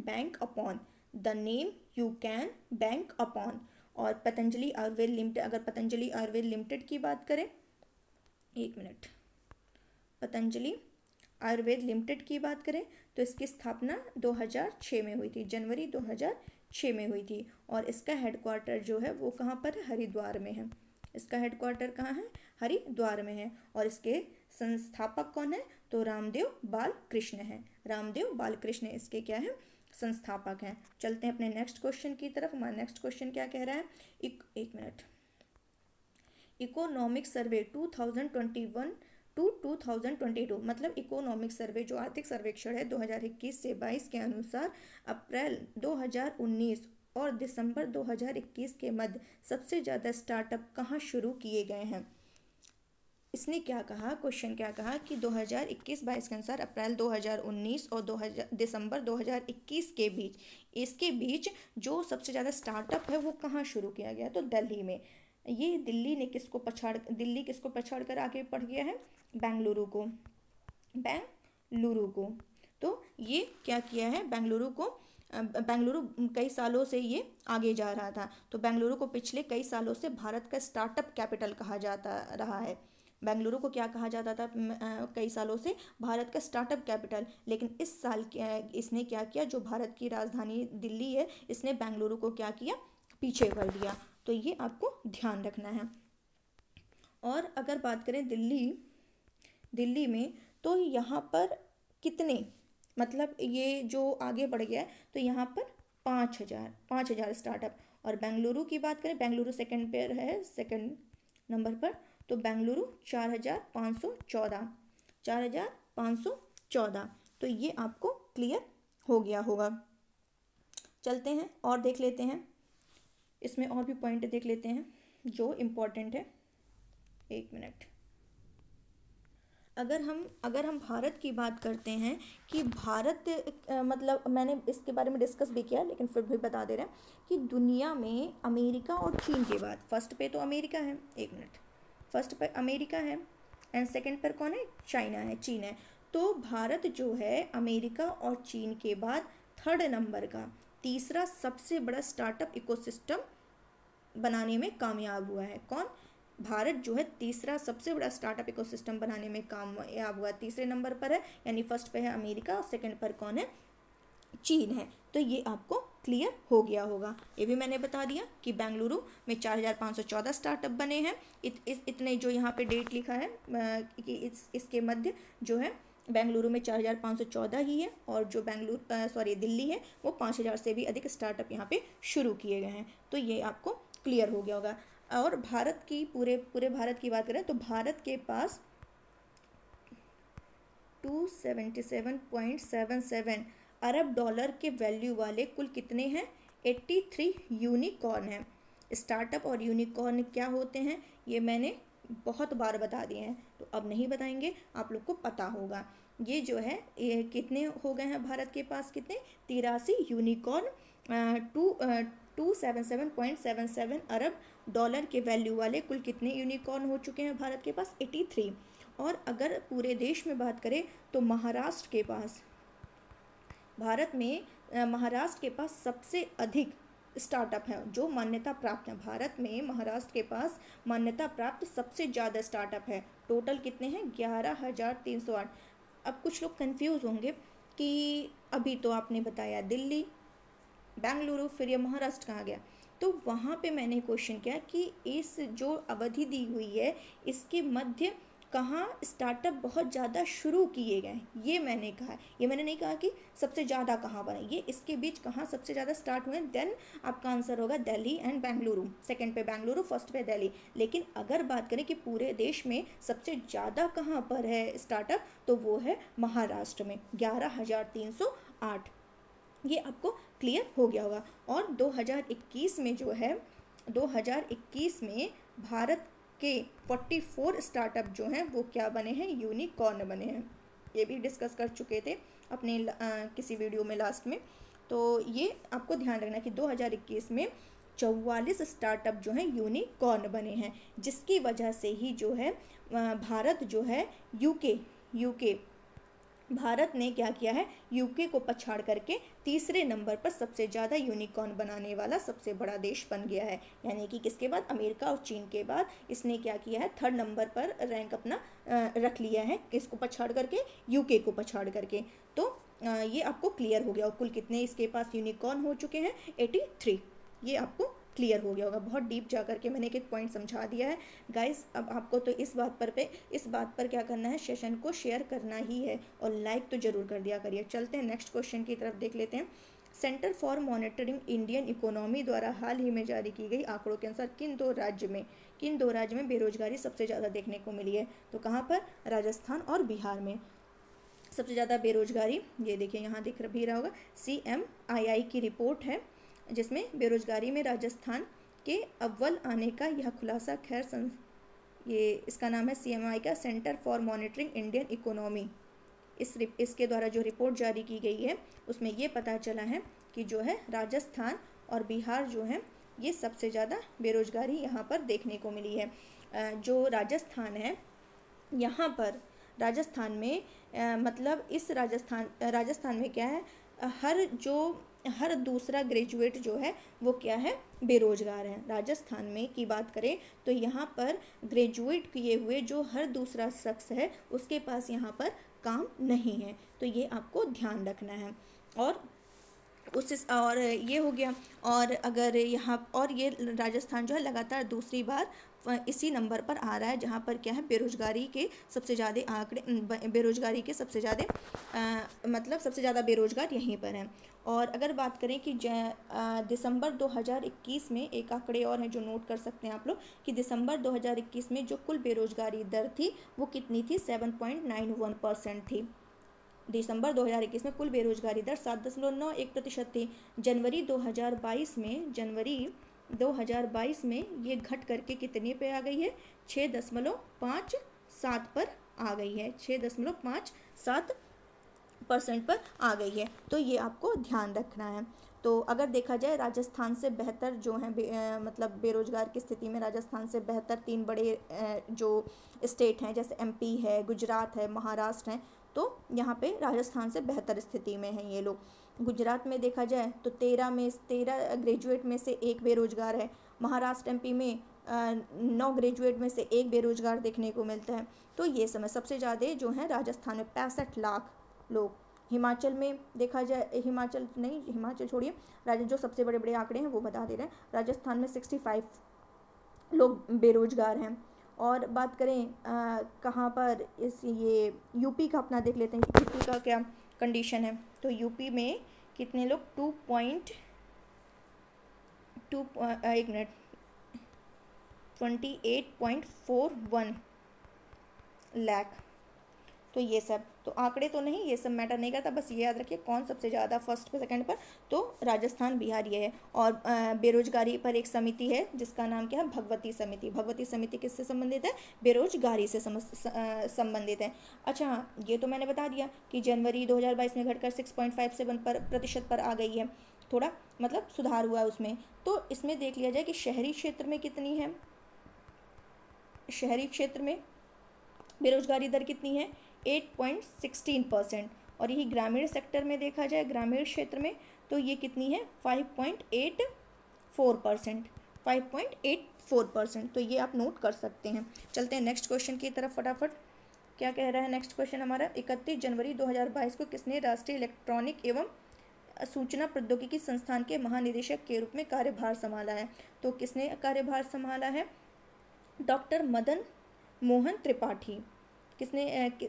bank upon. और पतंजलि आयुर्वेद लिमिटेड, अगर पतंजलि आयुर्वेद लिमिटेड की बात करें, एक मिनट, पतंजलि आयुर्वेद लिमिटेड की बात करें तो इसकी स्थापना 2006 में हुई थी, जनवरी 2006 में हुई थी। और इसका हेडक्वार्टर जो है वो कहाँ पर है, हरिद्वार में है। इसका हेडक्वार्टर कहाँ है, हरिद्वार में है। और इसके संस्थापक कौन है, तो रामदेव बालकृष्ण है, रामदेव बालकृष्ण इसके क्या है, संस्थापक हैं। चलते हैं अपने नेक्स्ट क्वेश्चन की तरफ। हमारा नेक्स्ट क्वेश्चन क्या कह रहा है, एक मिनट, इकोनॉमिक सर्वे 2021 टू 2022 मतलब इकोनॉमिक सर्वे जो आर्थिक सर्वेक्षण है 2021 से 22 के अनुसार अप्रैल 2019 और दिसंबर 2021 के मध्य सबसे ज़्यादा स्टार्टअप कहाँ शुरू किए गए हैं। इसने क्या कहा, क्वेश्चन क्या कहा कि 2021-22 के अनुसार अप्रैल 2019 और दिसंबर 2021 के बीच, इसके बीच जो सबसे ज़्यादा स्टार्टअप है वो कहाँ शुरू किया गया, तो दिल्ली में। ये दिल्ली किसको पछाड़ कर आगे बढ़ गया है, बेंगलुरु को। तो ये क्या किया है, बेंगलुरु कई सालों से ये आगे जा रहा था। तो बेंगलुरु को पिछले कई सालों से भारत का स्टार्टअप कैपिटल कहा जाता रहा है। बेंगलुरु को क्या कहा जाता था कई सालों से, भारत का स्टार्टअप कैपिटल। लेकिन इस साल इसने क्या किया, जो भारत की राजधानी दिल्ली है, इसने बेंगलुरु को क्या किया, पीछे कर दिया। तो ये आपको ध्यान रखना है। और अगर बात करें दिल्ली में, तो यहाँ पर कितने, मतलब ये जो आगे बढ़ गया है, तो यहाँ पर 5,000 स्टार्टअप। और बेंगलुरु की बात करें, बेंगलुरु सेकंड नंबर पर, तो बेंगलुरु 4,514। तो ये आपको क्लियर हो गया होगा। चलते हैं और देख लेते हैं, इसमें और भी पॉइंट देख लेते हैं जो इम्पोर्टेंट है। एक मिनट। अगर हम भारत की बात करते हैं कि भारत मतलब मैंने इसके बारे में डिस्कस भी किया, लेकिन फिर भी बता दे रहे हैं कि दुनिया में अमेरिका और चीन के बाद फर्स्ट पे तो अमेरिका है, फर्स्ट पर अमेरिका है एंड सेकंड पर कौन है, चीन है। तो भारत जो है अमेरिका और चीन के बाद थर्ड नंबर का तीसरा सबसे बड़ा स्टार्टअप इकोसिस्टम बनाने में कामयाब हुआ है। कौन, भारत जो है तीसरा सबसे बड़ा स्टार्टअप इकोसिस्टम बनाने में कामयाब हुआ, तीसरे नंबर पर है, यानी फर्स्ट पे है अमेरिका और सेकंड पर कौन है, चीन है। तो ये आपको क्लियर हो गया होगा। ये भी मैंने बता दिया कि बेंगलुरु में 4,514 स्टार्टअप बने हैं। इतने जो यहाँ पे डेट लिखा है कि इसके मध्य जो है बेंगलुरु में 4,514 ही है, और जो दिल्ली है वो 5,000 से भी अधिक स्टार्टअप यहाँ पे शुरू किए गए हैं। तो ये आपको क्लियर हो गया होगा। और भारत की पूरे भारत की बात करें तो भारत के पास 277.77 अरब डॉलर के वैल्यू वाले कुल कितने हैं, 83 यूनिकॉर्न हैं। स्टार्टअप और यूनिकॉर्न क्या होते हैं ये मैंने बहुत बार बता दिए हैं, तो अब नहीं बताएंगे, आप लोग को पता होगा। ये जो है ये कितने हो गए हैं भारत के पास, कितने, 83 यूनिकॉर्न, 277.77 अरब डॉलर के वैल्यू वाले कुल कितने यूनिकॉर्न हो चुके हैं भारत के पास, 83। और अगर पूरे देश में बात करें तो महाराष्ट्र के पास सबसे अधिक स्टार्टअप है जो मान्यता प्राप्त है। भारत में महाराष्ट्र के पास मान्यता प्राप्त सबसे ज़्यादा स्टार्टअप है। टोटल कितने हैं, 11,308। अब कुछ लोग कंफ्यूज होंगे कि अभी तो आपने बताया दिल्ली, बेंगलुरु, फिर ये महाराष्ट्र कहाँ गया। तो वहाँ पे मैंने क्वेश्चन किया कि इस जो अवधि दी हुई है इसके मध्य कहाँ स्टार्टअप बहुत ज़्यादा शुरू किए गए, ये मैंने कहा। ये मैंने नहीं कहा कि सबसे ज़्यादा कहाँ बने, ये इसके बीच कहाँ सबसे ज़्यादा स्टार्ट हुए। देन आपका आंसर होगा दिल्ली एंड बेंगलुरु, सेकंड पे बेंगलुरु, फर्स्ट पे दिल्ली। लेकिन अगर बात करें कि पूरे देश में सबसे ज़्यादा कहाँ पर है स्टार्टअप, तो वो है महाराष्ट्र में, 11,308। ये आपको क्लियर हो गया होगा। और 2021 में जो है, 2021 में भारत के 44 स्टार्टअप जो हैं वो क्या बने हैं, यूनिकॉर्न बने हैं। ये भी डिस्कस कर चुके थे अपने किसी वीडियो में लास्ट में। तो ये आपको ध्यान रखना कि 2021 में 44 स्टार्टअप जो हैं यूनिकॉर्न बने हैं, जिसकी वजह से ही जो है भारत जो है यूके भारत ने क्या किया है, यूके को पछाड़ करके तीसरे नंबर पर सबसे ज़्यादा यूनिकॉर्न बनाने वाला सबसे बड़ा देश बन गया है। यानी कि किसके बाद, अमेरिका और चीन के बाद इसने क्या किया है, थर्ड नंबर पर रैंक अपना रख लिया है। किसको पछाड़ करके, यूके को पछाड़ करके। तो ये आपको क्लियर हो गया। और कुल कितने इसके पास यूनिकॉर्न हो चुके हैं, 83। ये आपको क्लियर हो गया होगा। बहुत डीप जा करके मैंने एक पॉइंट समझा दिया है गाइस। अब आपको तो इस बात पर क्या करना है, सेशन को शेयर करना ही है और लाइक तो जरूर कर दिया करिए। चलते हैं नेक्स्ट क्वेश्चन की तरफ, देख लेते हैं। Centre for monitoring Indian economy द्वारा हाल ही में जारी की गई आंकड़ों के अनुसार किन दो राज्य में बेरोजगारी सबसे ज़्यादा देखने को मिली है, तो कहाँ पर, राजस्थान और बिहार में सबसे ज़्यादा बेरोजगारी। ये देखिए यहाँ दिख भी रहा होगा, CMII की रिपोर्ट है जिसमें बेरोजगारी में राजस्थान के अव्वल आने का यह खुलासा खैर ये इसका नाम है CMI का centre for monitoring Indian economy. इसके द्वारा जो रिपोर्ट जारी की गई है उसमें ये पता चला है कि जो है राजस्थान और बिहार जो है ये सबसे ज़्यादा बेरोजगारी यहाँ पर देखने को मिली है। जो राजस्थान है यहाँ पर राजस्थान में मतलब इस राजस्थान में क्या है, हर दूसरा ग्रेजुएट जो है वो क्या है, बेरोजगार है। राजस्थान में की बात करें तो यहाँ पर ग्रेजुएट किए हुए जो हर दूसरा शख्स है उसके पास यहाँ पर काम नहीं है। तो ये आपको ध्यान रखना है। और ये हो गया। और अगर यहाँ और ये राजस्थान जो है लगातार दूसरी बार इसी नंबर पर आ रहा है जहाँ पर क्या है, बेरोजगारी के सबसे ज़्यादा आंकड़े, बेरोजगारी के सबसे ज़्यादा मतलब सबसे ज़्यादा बेरोजगार यहीं पर हैं। और अगर बात करें कि दिसंबर 2021 में एक आंकड़े और हैं जो नोट कर सकते हैं आप लोग कि दिसंबर 2021 में जो कुल बेरोजगारी दर थी वो कितनी थी, 7.91% थी। दिसंबर 2021 में कुल बेरोजगारी दर 7.91% थी। जनवरी 2022 में ये घट करके कितने पे आ गई है, 6.57 पर आ गई है, 6.57% पर आ गई है। तो ये आपको ध्यान रखना है। तो अगर देखा जाए राजस्थान से बेहतर जो है मतलब बेरोजगार की स्थिति में राजस्थान से बेहतर 3 बड़े जो स्टेट हैं जैसे MP है, गुजरात है, महाराष्ट्र हैं, तो यहाँ पे राजस्थान से बेहतर स्थिति में हैं ये लोग। गुजरात में देखा जाए तो 13 ग्रेजुएट में से 1 बेरोजगार है। महाराष्ट्र MP में 9 ग्रेजुएट में से 1 बेरोजगार देखने को मिलता है। तो ये समय सबसे ज़्यादा जो है राजस्थान में 65 लाख लोग। हिमाचल में देखा जाए, हिमाचल छोड़िए, जो सबसे बड़े बड़े आंकड़े हैं वो बता दे रहे हैं। राजस्थान में 65 लोग बेरोजगार हैं। और बात करें कहाँ पर ये यूपी का अपना देख लेते हैं कि यूपी का क्या कंडीशन है। तो यूपी में कितने लोग, 28.41 लाख। तो ये सब तो आंकड़े तो नहीं, ये सब मैटर नहीं करता, बस ये याद रखिए कौन सबसे ज़्यादा फर्स्ट पे सेकंड पर, तो राजस्थान बिहार ये है। और बेरोजगारी पर एक समिति है जिसका नाम क्या है, भगवती समिति। भगवती समिति किससे संबंधित है, बेरोजगारी से संबंधित है। अच्छा, ये तो मैंने बता दिया कि जनवरी 2022 में घटकर 6.57% पर आ गई है, थोड़ा मतलब सुधार हुआ उसमें। तो इसमें देख लिया जाए कि शहरी क्षेत्र में कितनी है, शहरी क्षेत्र में बेरोजगारी दर कितनी है, 8.16%। और यही ग्रामीण सेक्टर में देखा जाए, ग्रामीण क्षेत्र में, तो ये कितनी है, 5.84%, 5.84%। तो ये आप नोट कर सकते हैं। चलते हैं नेक्स्ट क्वेश्चन की तरफ फटाफट। क्या कह रहा है नेक्स्ट क्वेश्चन हमारा, 31 जनवरी 2022 को किसने राष्ट्रीय इलेक्ट्रॉनिक एवं सूचना प्रौद्योगिकी संस्थान के महानिदेशक के रूप में कार्यभार संभाला है। तो किसने कार्यभार संभाला है, डॉक्टर मदन मोहन त्रिपाठी। किसने,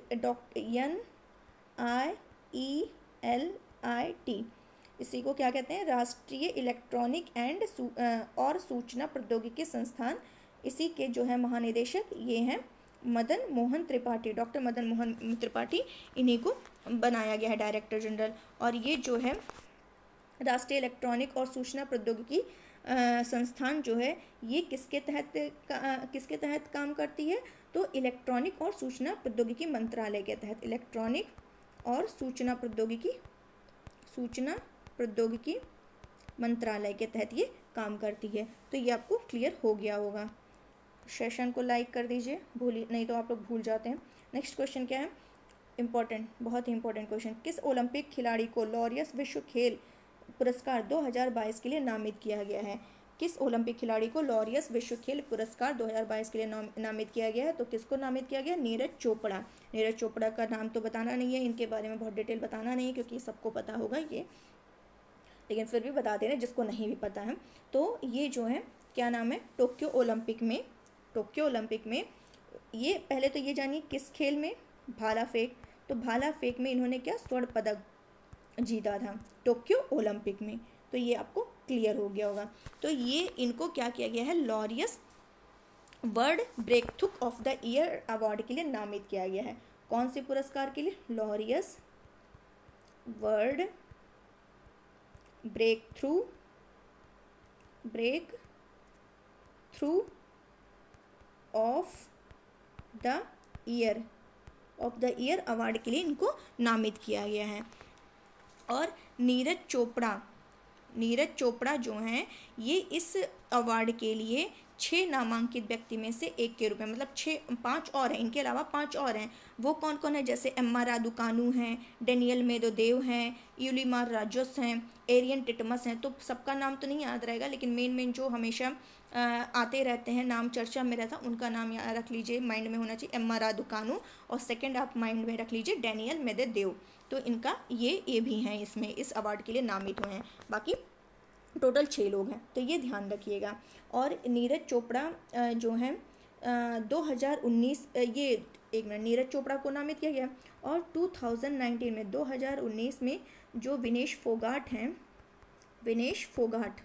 NIELIT, इसी को क्या कहते हैं, राष्ट्रीय इलेक्ट्रॉनिक एंड और सूचना प्रौद्योगिकी संस्थान, इसी के जो है महानिदेशक ये हैं मदन मोहन त्रिपाठी, डॉक्टर मदन मोहन त्रिपाठी, इन्हीं को बनाया गया है डायरेक्टर जनरल। और ये जो है राष्ट्रीय इलेक्ट्रॉनिक और सूचना प्रौद्योगिकी संस्थान जो है ये किसके तहत काम करती है, तो इलेक्ट्रॉनिक और सूचना प्रौद्योगिकी मंत्रालय के तहत, इलेक्ट्रॉनिक और सूचना प्रौद्योगिकी मंत्रालय के तहत ये काम करती है। तो ये आपको क्लियर हो गया होगा। सेशन को लाइक कर दीजिए, नहीं तो आप लोग भूल जाते हैं। नेक्स्ट क्वेश्चन क्या है, इंपॉर्टेंट, बहुत ही इंपॉर्टेंट क्वेश्चन। किस ओलंपिक खिलाड़ी को लॉरियस विश्व खेल पुरस्कार 2022 के लिए नामित किया गया है। किस ओलंपिक खिलाड़ी को लॉरियस विश्व खेल पुरस्कार 2022 के लिए नामित किया गया है, तो किसको नामित किया गया, नीरज चोपड़ा। नीरज चोपड़ा का नाम तो बताना नहीं है, इनके बारे में बहुत डिटेल बताना नहीं है क्योंकि सबको पता होगा ये, लेकिन फिर भी बता दे रहे हैं जिसको नहीं भी पता है। तो ये जो है क्या नाम है, टोक्यो ओलंपिक में ये पहले तो ये जानिए किस खेल में, भाला फेंक। तो भाला फेंक में इन्होंने क्या स्वर्ण पदक जीता था टोक्यो ओलंपिक में। तो ये आपको क्लियर हो गया होगा। तो ये इनको क्या किया गया है, Laureus world breakthrough of the year award के लिए नामित किया गया है। कौन से पुरस्कार के लिए, Laureus world breakthrough breakthrough of the year award के लिए इनको नामित किया गया है। और नीरज चोपड़ा जो हैं ये इस अवार्ड के लिए 6 नामांकित व्यक्ति में से एक के रूप में, मतलब 5 और हैं, इनके अलावा 5 और हैं। वो कौन कौन है? जैसे एम्मा रादुकानु हैं, डेनियल मेदोदेव हैं, यूलिमार राजोस हैं, एरियन टिटमस हैं। तो सबका नाम तो नहीं याद रहेगा, लेकिन मेन जो हमेशा आते रहते हैं, नाम चर्चा में रहता, उनका नाम याद रख लीजिए, माइंड में होना चाहिए एम्मा रादुकानु, और सेकंड आप माइंड में रख लीजिए डेनियल मेदोदेव। तो इनका ये भी हैं, इसमें इस अवार्ड के लिए नामित हुए हैं। बाकी टोटल 6 लोग हैं, तो ये ध्यान रखिएगा। और नीरज चोपड़ा जो हैं 2019 नीरज चोपड़ा को नामित किया गया। और 2019 में 2019 में जो विनेश फोगाट हैं, विनेश फोगाट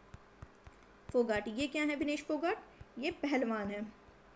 ये क्या है? विनेश फोगाट ये पहलवान है,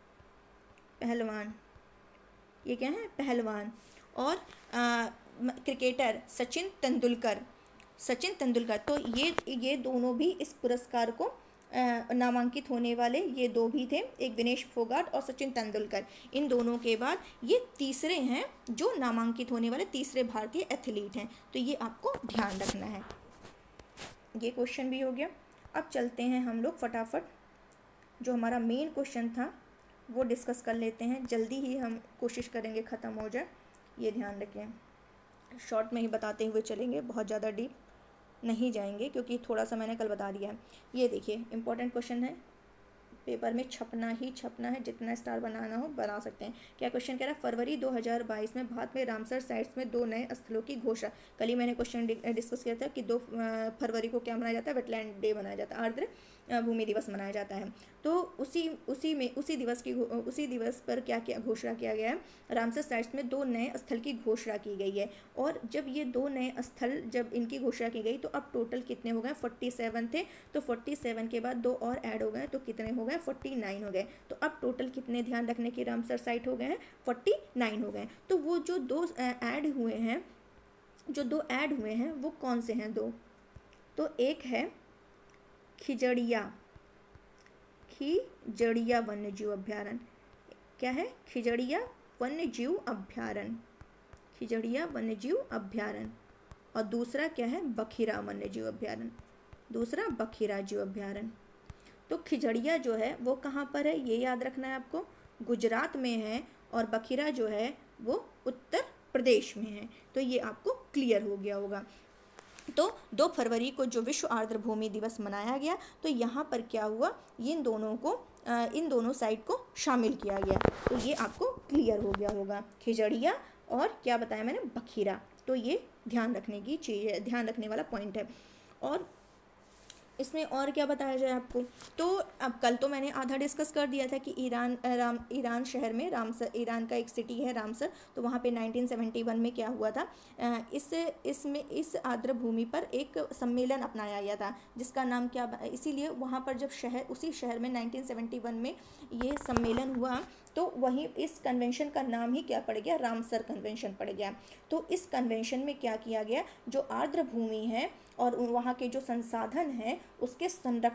ये क्या है? पहलवान। और क्रिकेटर सचिन तेंदुलकर, तो ये दोनों भी इस पुरस्कार को नामांकित होने वाले ये 2 भी थे, एक विनेश फोगाट और सचिन तेंदुलकर। इन दोनों के बाद ये तीसरे हैं जो नामांकित होने वाले तीसरे भारतीय एथलीट हैं। तो ये आपको ध्यान रखना है। ये क्वेश्चन भी हो गया। अब चलते हैं हम लोग फटाफट, जो हमारा मेन क्वेश्चन था वो डिस्कस कर लेते हैं। जल्दी ही हम कोशिश करेंगे ख़त्म हो जाए, ये ध्यान रखें। शॉर्ट में ही बताते हुए चलेंगे, बहुत ज़्यादा डीप नहीं जाएंगे, क्योंकि थोड़ा सा मैंने कल बता दिया है। ये देखिए इंपॉर्टेंट क्वेश्चन है, पेपर में छपना है, जितना स्टार बनाना हो बना सकते हैं। क्या क्वेश्चन कह रहा है? फरवरी 2022 में भारत में रामसर साइट्स में 2 नए स्थलों की घोषणा। कल ही मैंने क्वेश्चन डिस्कस किया था कि 2 फरवरी को क्या मनाया जाता है? वेटलैंड डे मनाया जाता है, आर्द्र भूमि दिवस मनाया जाता है। तो उसी दिवस पर क्या घोषणा किया गया है? रामसर साइट्स में 2 नए स्थल की घोषणा की गई है। और जब ये 2 नए स्थल जब इनकी घोषणा की गई तो अब टोटल कितने हो गए? 47 थे। तो 47 के बाद 2 और ऐड हो गए, तो कितने हो गए? 49 हो गए। तो अब टोटल कितने ध्यान रखने की रामसर साइट हो गए हैं? 49 हो गए। तो वो जो 2 ऐड हुए हैं वो कौन से हैं? 2 तो एक है खिजड़िया वन्यजीव अभ्यारण्य। क्या है? खिजड़िया वन्यजीव अभ्यारण्य। और दूसरा क्या है? बखिरा वन्यजीव अभ्यारण्य। तो खिजड़िया जो है वो कहाँ पर है? ये याद रखना है आपको, गुजरात में है। और बखिरा जो है वो उत्तर प्रदेश में है। तो ये आपको क्लियर हो गया होगा। तो 2 फरवरी को जो विश्व आर्द्र भूमि दिवस मनाया गया, तो यहाँ पर क्या हुआ? इन दोनों साइट को शामिल किया गया। तो ये आपको क्लियर हो गया होगा, खिजड़िया और क्या बताया मैंने? बखिरा। तो ये ध्यान रखने की चीज़ है, ध्यान रखने वाला पॉइंट है। और इसमें और क्या बताया जाए आपको? तो अब कल तो मैंने आधा डिस्कस कर दिया था कि ईरान शहर में ईरान का एक सिटी है रामसर, तो वहाँ पे 1971 में क्या हुआ था? इस आर्द्र भूमि पर एक सम्मेलन अपनाया गया था, जिसका नाम क्या, इसीलिए वहाँ पर जब उसी शहर में 1971 में ये सम्मेलन हुआ, तो वहीं इस कन्वेंशन का नाम ही क्या पड़ गया? रामसर कन्वेंशन पड़ गया। तो इस कन्वेंशन में क्या किया गया? जो आर्द्र भूमि है और वहाँ के जो संसाधन हैं उसके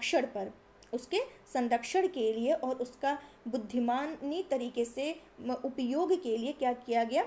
संरक्षण के लिए और उसका बुद्धिमानी तरीके से उपयोग के लिए क्या किया गया?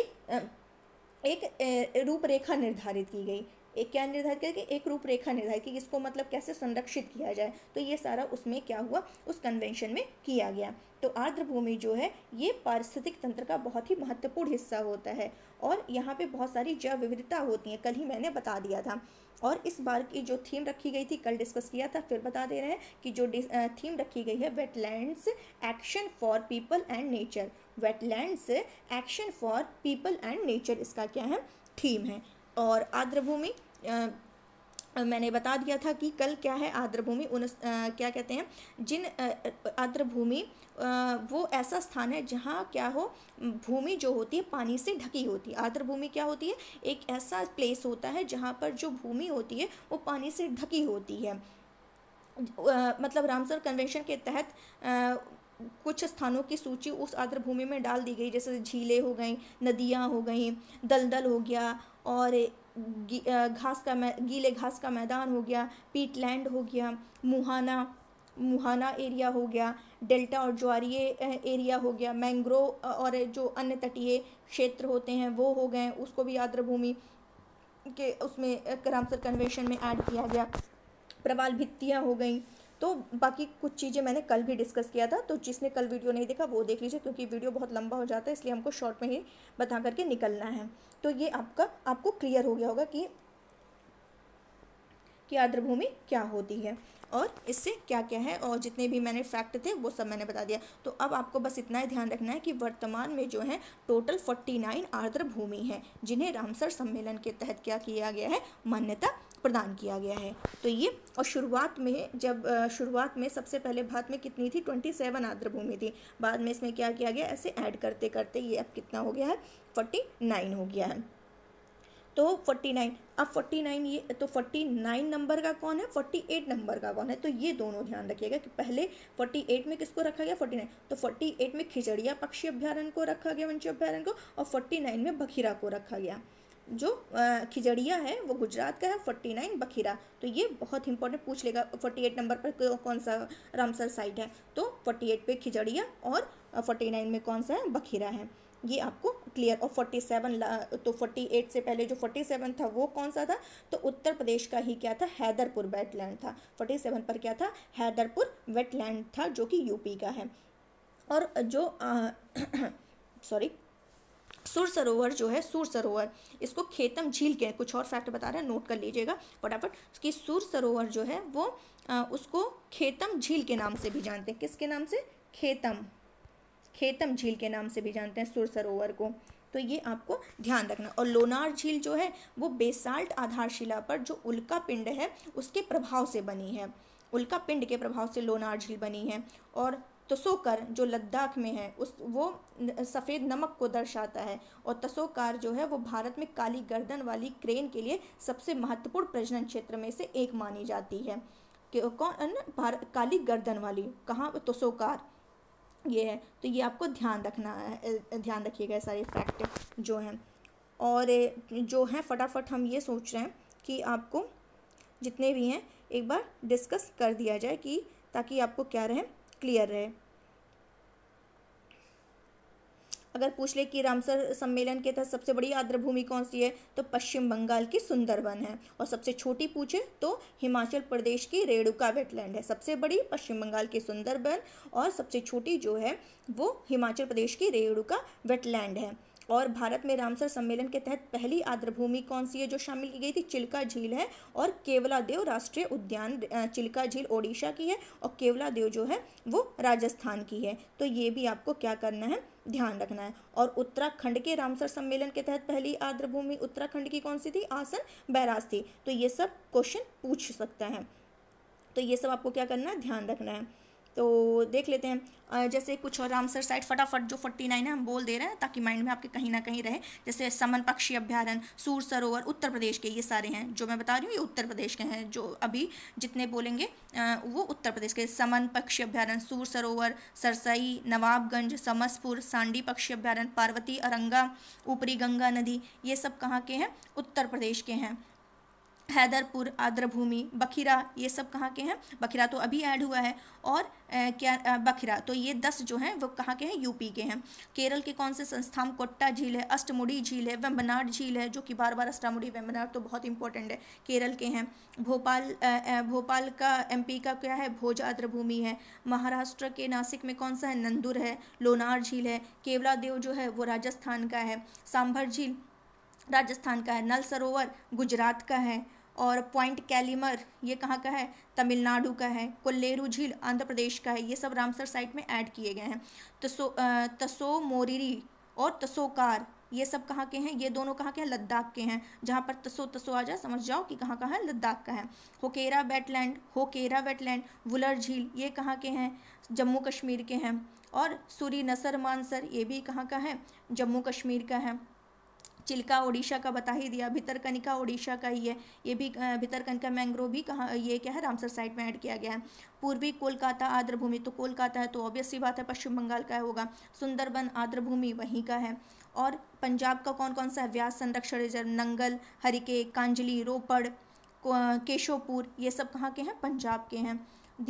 एक रूपरेखा निर्धारित की गई। एक रूपरेखा निर्धारित की, इसको मतलब कैसे संरक्षित किया जाए। तो ये सारा उसमें क्या हुआ? उस कन्वेंशन में किया गया। तो आर्द्र भूमि जो है ये पारिस्थितिक तंत्र का बहुत ही महत्वपूर्ण हिस्सा होता है और यहाँ पे बहुत सारी जैव विविधता होती है, कल ही मैंने बता दिया था। और इस बार की जो थीम रखी गई थी, कल डिस्कस किया था, फिर बता दे रहे हैं कि जो थीम रखी गई है wetlands action for people and nature. Wetlands action for people and nature इसका क्या है? थीम है। और आर्द्र भूमि मैंने बता दिया था कि कल क्या है? आर्द्र भूमि क्या कहते हैं? आर्द्र भूमि वो ऐसा स्थान है जहाँ क्या हो, भूमि जो होती है पानी से ढकी होती है। आर्द्र भूमि क्या होती है? एक ऐसा प्लेस होता है जहाँ पर जो भूमि होती है वो पानी से ढकी होती है। मतलब रामसर कन्वेंशन के तहत कुछ स्थानों की सूची उस आर्द्र भूमि में डाल दी गई, जैसे झीलें हो गई, नदियाँ हो गई, दलदल हो गया और गीले घास का मैदान हो गया, पीटलैंड हो गया, मुहाना एरिया हो गया, डेल्टा और ज्वारीय एरिया हो गया, मैंग्रोव और जो अन्य तटीय क्षेत्र होते हैं वो हो गए, उसको भी आर्द्रभूमि के उसमें रामसर कन्वेंशन में ऐड किया गया। प्रवाल भित्तियाँ हो गई। तो बाकी कुछ चीज़ें मैंने कल भी डिस्कस किया था, तो जिसने कल वीडियो नहीं देखा वो देख लीजिए, क्योंकि वीडियो बहुत लंबा हो जाता है, इसलिए हमको शॉर्ट में ही बता करके निकलना है। तो ये आपको क्लियर हो गया होगा कि आर्द्रभूमि क्या होती है और इससे क्या क्या है, और जितने भी मैंने फैक्ट थे वो सब मैंने बता दिया। तो अब आपको बस इतना ही ध्यान रखना है कि वर्तमान में जो है टोटल 49 आर्द्रभूमि है जिन्हें रामसर सम्मेलन के तहत क्या किया गया है, मान्यता प्रदान किया गया है। तो ये, और शुरुआत में सबसे पहले भारत में कितनी थी, 27 आर्द्रभूमि थी। बाद में इसमें क्या किया गया, ऐसे ऐड करते करते ये अब कितना हो गया है, 49 हो गया है। तो 49, अब 49 ये तो 49 नंबर का कौन है, 48 नंबर का कौन है, तो ये दोनों ध्यान रखिएगा कि पहले 48 में किसको रखा गया, 49, तो 48 में खिजड़िया पक्षी अभ्यारण्य को रखा गया, वन्य अभ्यारण्य को, और 49 में बखीरा को रखा गया। जो खिजड़िया है वो गुजरात का है, 49 बखीरा। तो ये बहुत इंपॉर्टेंट पूछ लेगा, 48 नंबर पर कौन सा रामसर साइट है, तो 48 पे खिजड़िया और 49 में कौन सा है, बखीरा है। ये आपको क्लियर। और 47 तो 48 से पहले जो 47 था वो कौन सा था, तो उत्तर प्रदेश का ही क्या था, हैदरपुर वेटलैंड था। 47 पर क्या था, हैदरपुर वेटलैंड था, जो कि यूपी का है। और जो सॉरी सुर सरोवर जो है, सुर सरोवर, इसको खेतम झील के, कुछ और फैक्ट बता रहे हैं, नोट कर लीजिएगा फटाफट कि सुर सरोवर जो है वो उसको खेतम झील के नाम से भी जानते हैं। किसके नाम से, खेतम झील के नाम से भी जानते हैं सुर सरोवर को। तो ये आपको ध्यान रखना। और लोनार झील जो है वो बेसाल्ट आधारशिला पर जो उल्का पिंड है उसके प्रभाव से बनी है, उल्का पिंड के प्रभाव से लोनार झील बनी है। और तसोकर जो लद्दाख में है वो सफ़ेद नमक को दर्शाता है। और तसोकार जो है वो भारत में काली गर्दन वाली क्रेन के लिए सबसे महत्वपूर्ण प्रजनन क्षेत्र में से एक मानी जाती है। कौन, काली गर्दन वाली, कहाँ, तसोकार ये है। तो ये आपको ध्यान रखना है, ध्यान रखिएगा सारे फैक्ट जो हैं। और जो हैं फटाफट हम ये सोच रहे हैं कि आपको जितने भी हैं एक बार डिस्कस कर दिया जाए, कि ताकि आपको क्या रहे, क्लियर रहे। अगर पूछ ले कि रामसर सम्मेलन के तहत सबसे बड़ी आर्द्रभूमि कौन सी है, तो पश्चिम बंगाल की सुंदरबन है। और सबसे छोटी पूछे तो हिमाचल प्रदेश की रेणुका वेटलैंड है। सबसे बड़ी पश्चिम बंगाल की सुंदरबन और सबसे छोटी जो है वो हिमाचल प्रदेश की रेणुका वेटलैंड है। और भारत में रामसर सम्मेलन के तहत पहली आर्द्रभूमि कौन सी है जो शामिल की गई थी, चिल्का झील है। और केवलादेव राष्ट्रीय उद्यान, चिल्का झील ओडिशा की है और केवलादेव जो है वो राजस्थान की है। तो ये भी आपको क्या करना है, ध्यान रखना है। और उत्तराखंड के रामसर सम्मेलन के तहत पहली आर्द्रभूमि उत्तराखंड की कौन सी थी, आसन बैराज थी। तो ये सब क्वेश्चन पूछ सकता है, तो ये सब आपको क्या करना है, ध्यान रखना है। तो देख लेते हैं जैसे कुछ और रामसर साइट फटाफट, जो 49 है हम बोल दे रहे हैं ताकि माइंड में आपके कहीं ना कहीं रहे। जैसे समन पक्षी अभ्यारण्य, सूर सरोवर, उत्तर प्रदेश के ये सारे हैं जो मैं बता रही हूँ, ये उत्तर प्रदेश के हैं। जो अभी जितने बोलेंगे वो उत्तर प्रदेश के। समन पक्षी अभ्यारण्य, सूर सरोवर, सरसई, नवाबगंज, समसपुर, सांडी पक्षी अभ्यारण्य, पार्वती, अरंगा, ऊपरी गंगा नदी, ये सब कहाँ के हैं, उत्तर प्रदेश के हैं। हैदरपुर, आर्द्रभूमि, बखीरा, ये सब कहाँ के हैं, बखीरा तो अभी ऐड हुआ है। और बखीरा, तो ये 10 जो हैं वो कहाँ के हैं, यूपी के हैं। केरल के कौन से संस्थान, कोट्टा झील है, अष्टमुड़ी झील है, वेम्बनाड झील है, जो कि बार बार अष्टमुड़ी वेम्बनाड तो बहुत इंपॉर्टेंट है, केरल के हैं। भोपाल का, एमपी का क्या है, भोज आर्द्रभूमि है। महाराष्ट्र के नासिक में कौन सा है, नंदुर है। लोनार झील है। केवलादेव जो है वो राजस्थान का है। सांभर झील राजस्थान का है। नल सरोवर गुजरात का है। और पॉइंट कैलिमर ये कहाँ का है, तमिलनाडु का है। कोल्लेरू झील आंध्र प्रदेश का है। ये सब रामसर साइट में ऐड किए गए हैं। तसो मोरिरी और तसोकार ये सब कहाँ के हैं, ये दोनों कहाँ के हैं, लद्दाख के हैं। जहाँ पर तसो आ जाए समझ जाओ कि कहाँ का है, लद्दाख का है। होकेरा वेटलैंड, वुलर झील ये कहाँ के हैं, जम्मू कश्मीर के हैं। और सूरी नसर मानसर ये भी कहाँ का है, जम्मू कश्मीर का है। चिल्का उड़ीसा का बता ही दिया, भितरकनिका उड़ीसा का ही है, ये भी भितरकनिका मैंग्रोव भी कहाँ, ये क्या है, रामसर साइट में ऐड किया गया है। पूर्वी कोलकाता आर्द्रभूमि, तो कोलकाता है तो ऑब्वियस सी बात है पश्चिम बंगाल का होगा। सुंदरबन आर्द्रभूमि वहीं का है। और पंजाब का कौन कौन सा है, व्यास संरक्षण रिजर्व, नंगल, हरिके, कांजली, रोपड़, केशोपुर, ये सब कहाँ के हैं, पंजाब के हैं।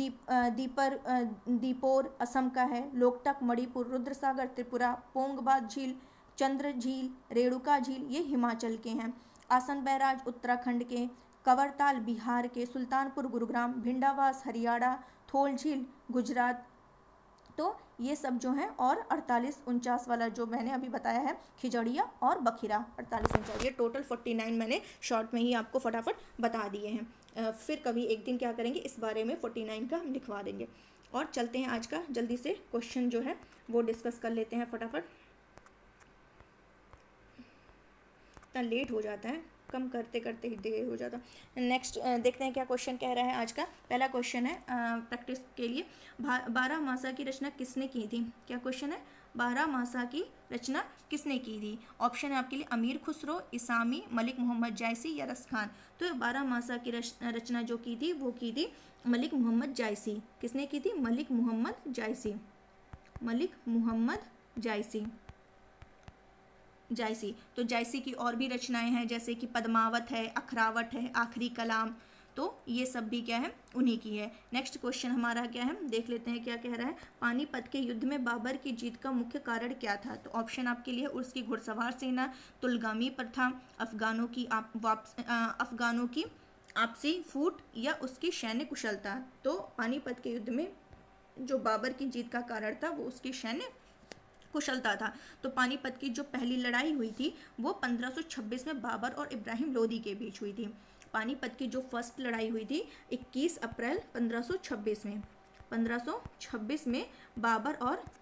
दीपोर असम का है। लोकटक मणिपुर, रुद्रसागर त्रिपुरा, पोंगबाद झील, चंद्र झील, रेणुका झील ये हिमाचल के हैं। आसन बैराज उत्तराखंड के। कवरताल बिहार के। सुल्तानपुर गुरुग्राम, भिंडावास हरियाणा, थोल झील गुजरात। तो ये सब जो हैं, और 48-49 वाला जो मैंने अभी बताया है खिजड़िया और बखिरा, 48-49, ये टोटल 49 मैंने शॉर्ट में ही आपको फटाफट बता दिए हैं। फिर कभी एक दिन क्या करेंगे, इस बारे में 49 का हम लिखवा देंगे। और चलते हैं आज का जल्दी से क्वेश्चन जो है वो डिस्कस कर लेते हैं फटाफट, इतना लेट हो जाता है, कम करते करते ही देर हो जाता। नेक्स्ट देखते हैं क्या क्वेश्चन कह रहा है आज का। पहला क्वेश्चन है प्रैक्टिस के लिए, 12मासा की रचना किसने की थी। क्या क्वेश्चन है, 12मासा की रचना किसने की थी। ऑप्शन है आपके लिए अमीर खुसरो, इसामी, मलिक मोहम्मद जायसी या रस खान। तो 12मासा की रचना जो की थी वो की थी मलिक मोहम्मद जायसी। किसने की थी, मलिक मोहम्मद जायसी, मलिक मोहम्मद जायसी। जायसी, तो जायसी की और भी रचनाएं हैं जैसे कि पद्मावत है, अखरावट है, आखिरी कलाम, तो ये सब भी क्या है, उन्हीं की है। नेक्स्ट क्वेश्चन हमारा क्या है, देख लेते हैं क्या कह रहा है। पानीपत के युद्ध में बाबर की जीत का मुख्य कारण क्या था। तो ऑप्शन आपके लिए उसकी घुड़सवार सेना, तुलगामी प्रथा, अफगानों की आपसी फूट या उसकी सैन्य कुशलता। तो पानीपत के युद्ध में जो बाबर की जीत का कारण था वो उसकी सैन्य कुशलता था। तो पानीपत की जो पहली लड़ाई हुई थी वो 1526 में बाबर और इब्राहिम लोदी के बीच हुई थी। पानीपत की जो फर्स्ट लड़ाई हुई थी 21 अप्रैल 1526 में, 1526 में बाबर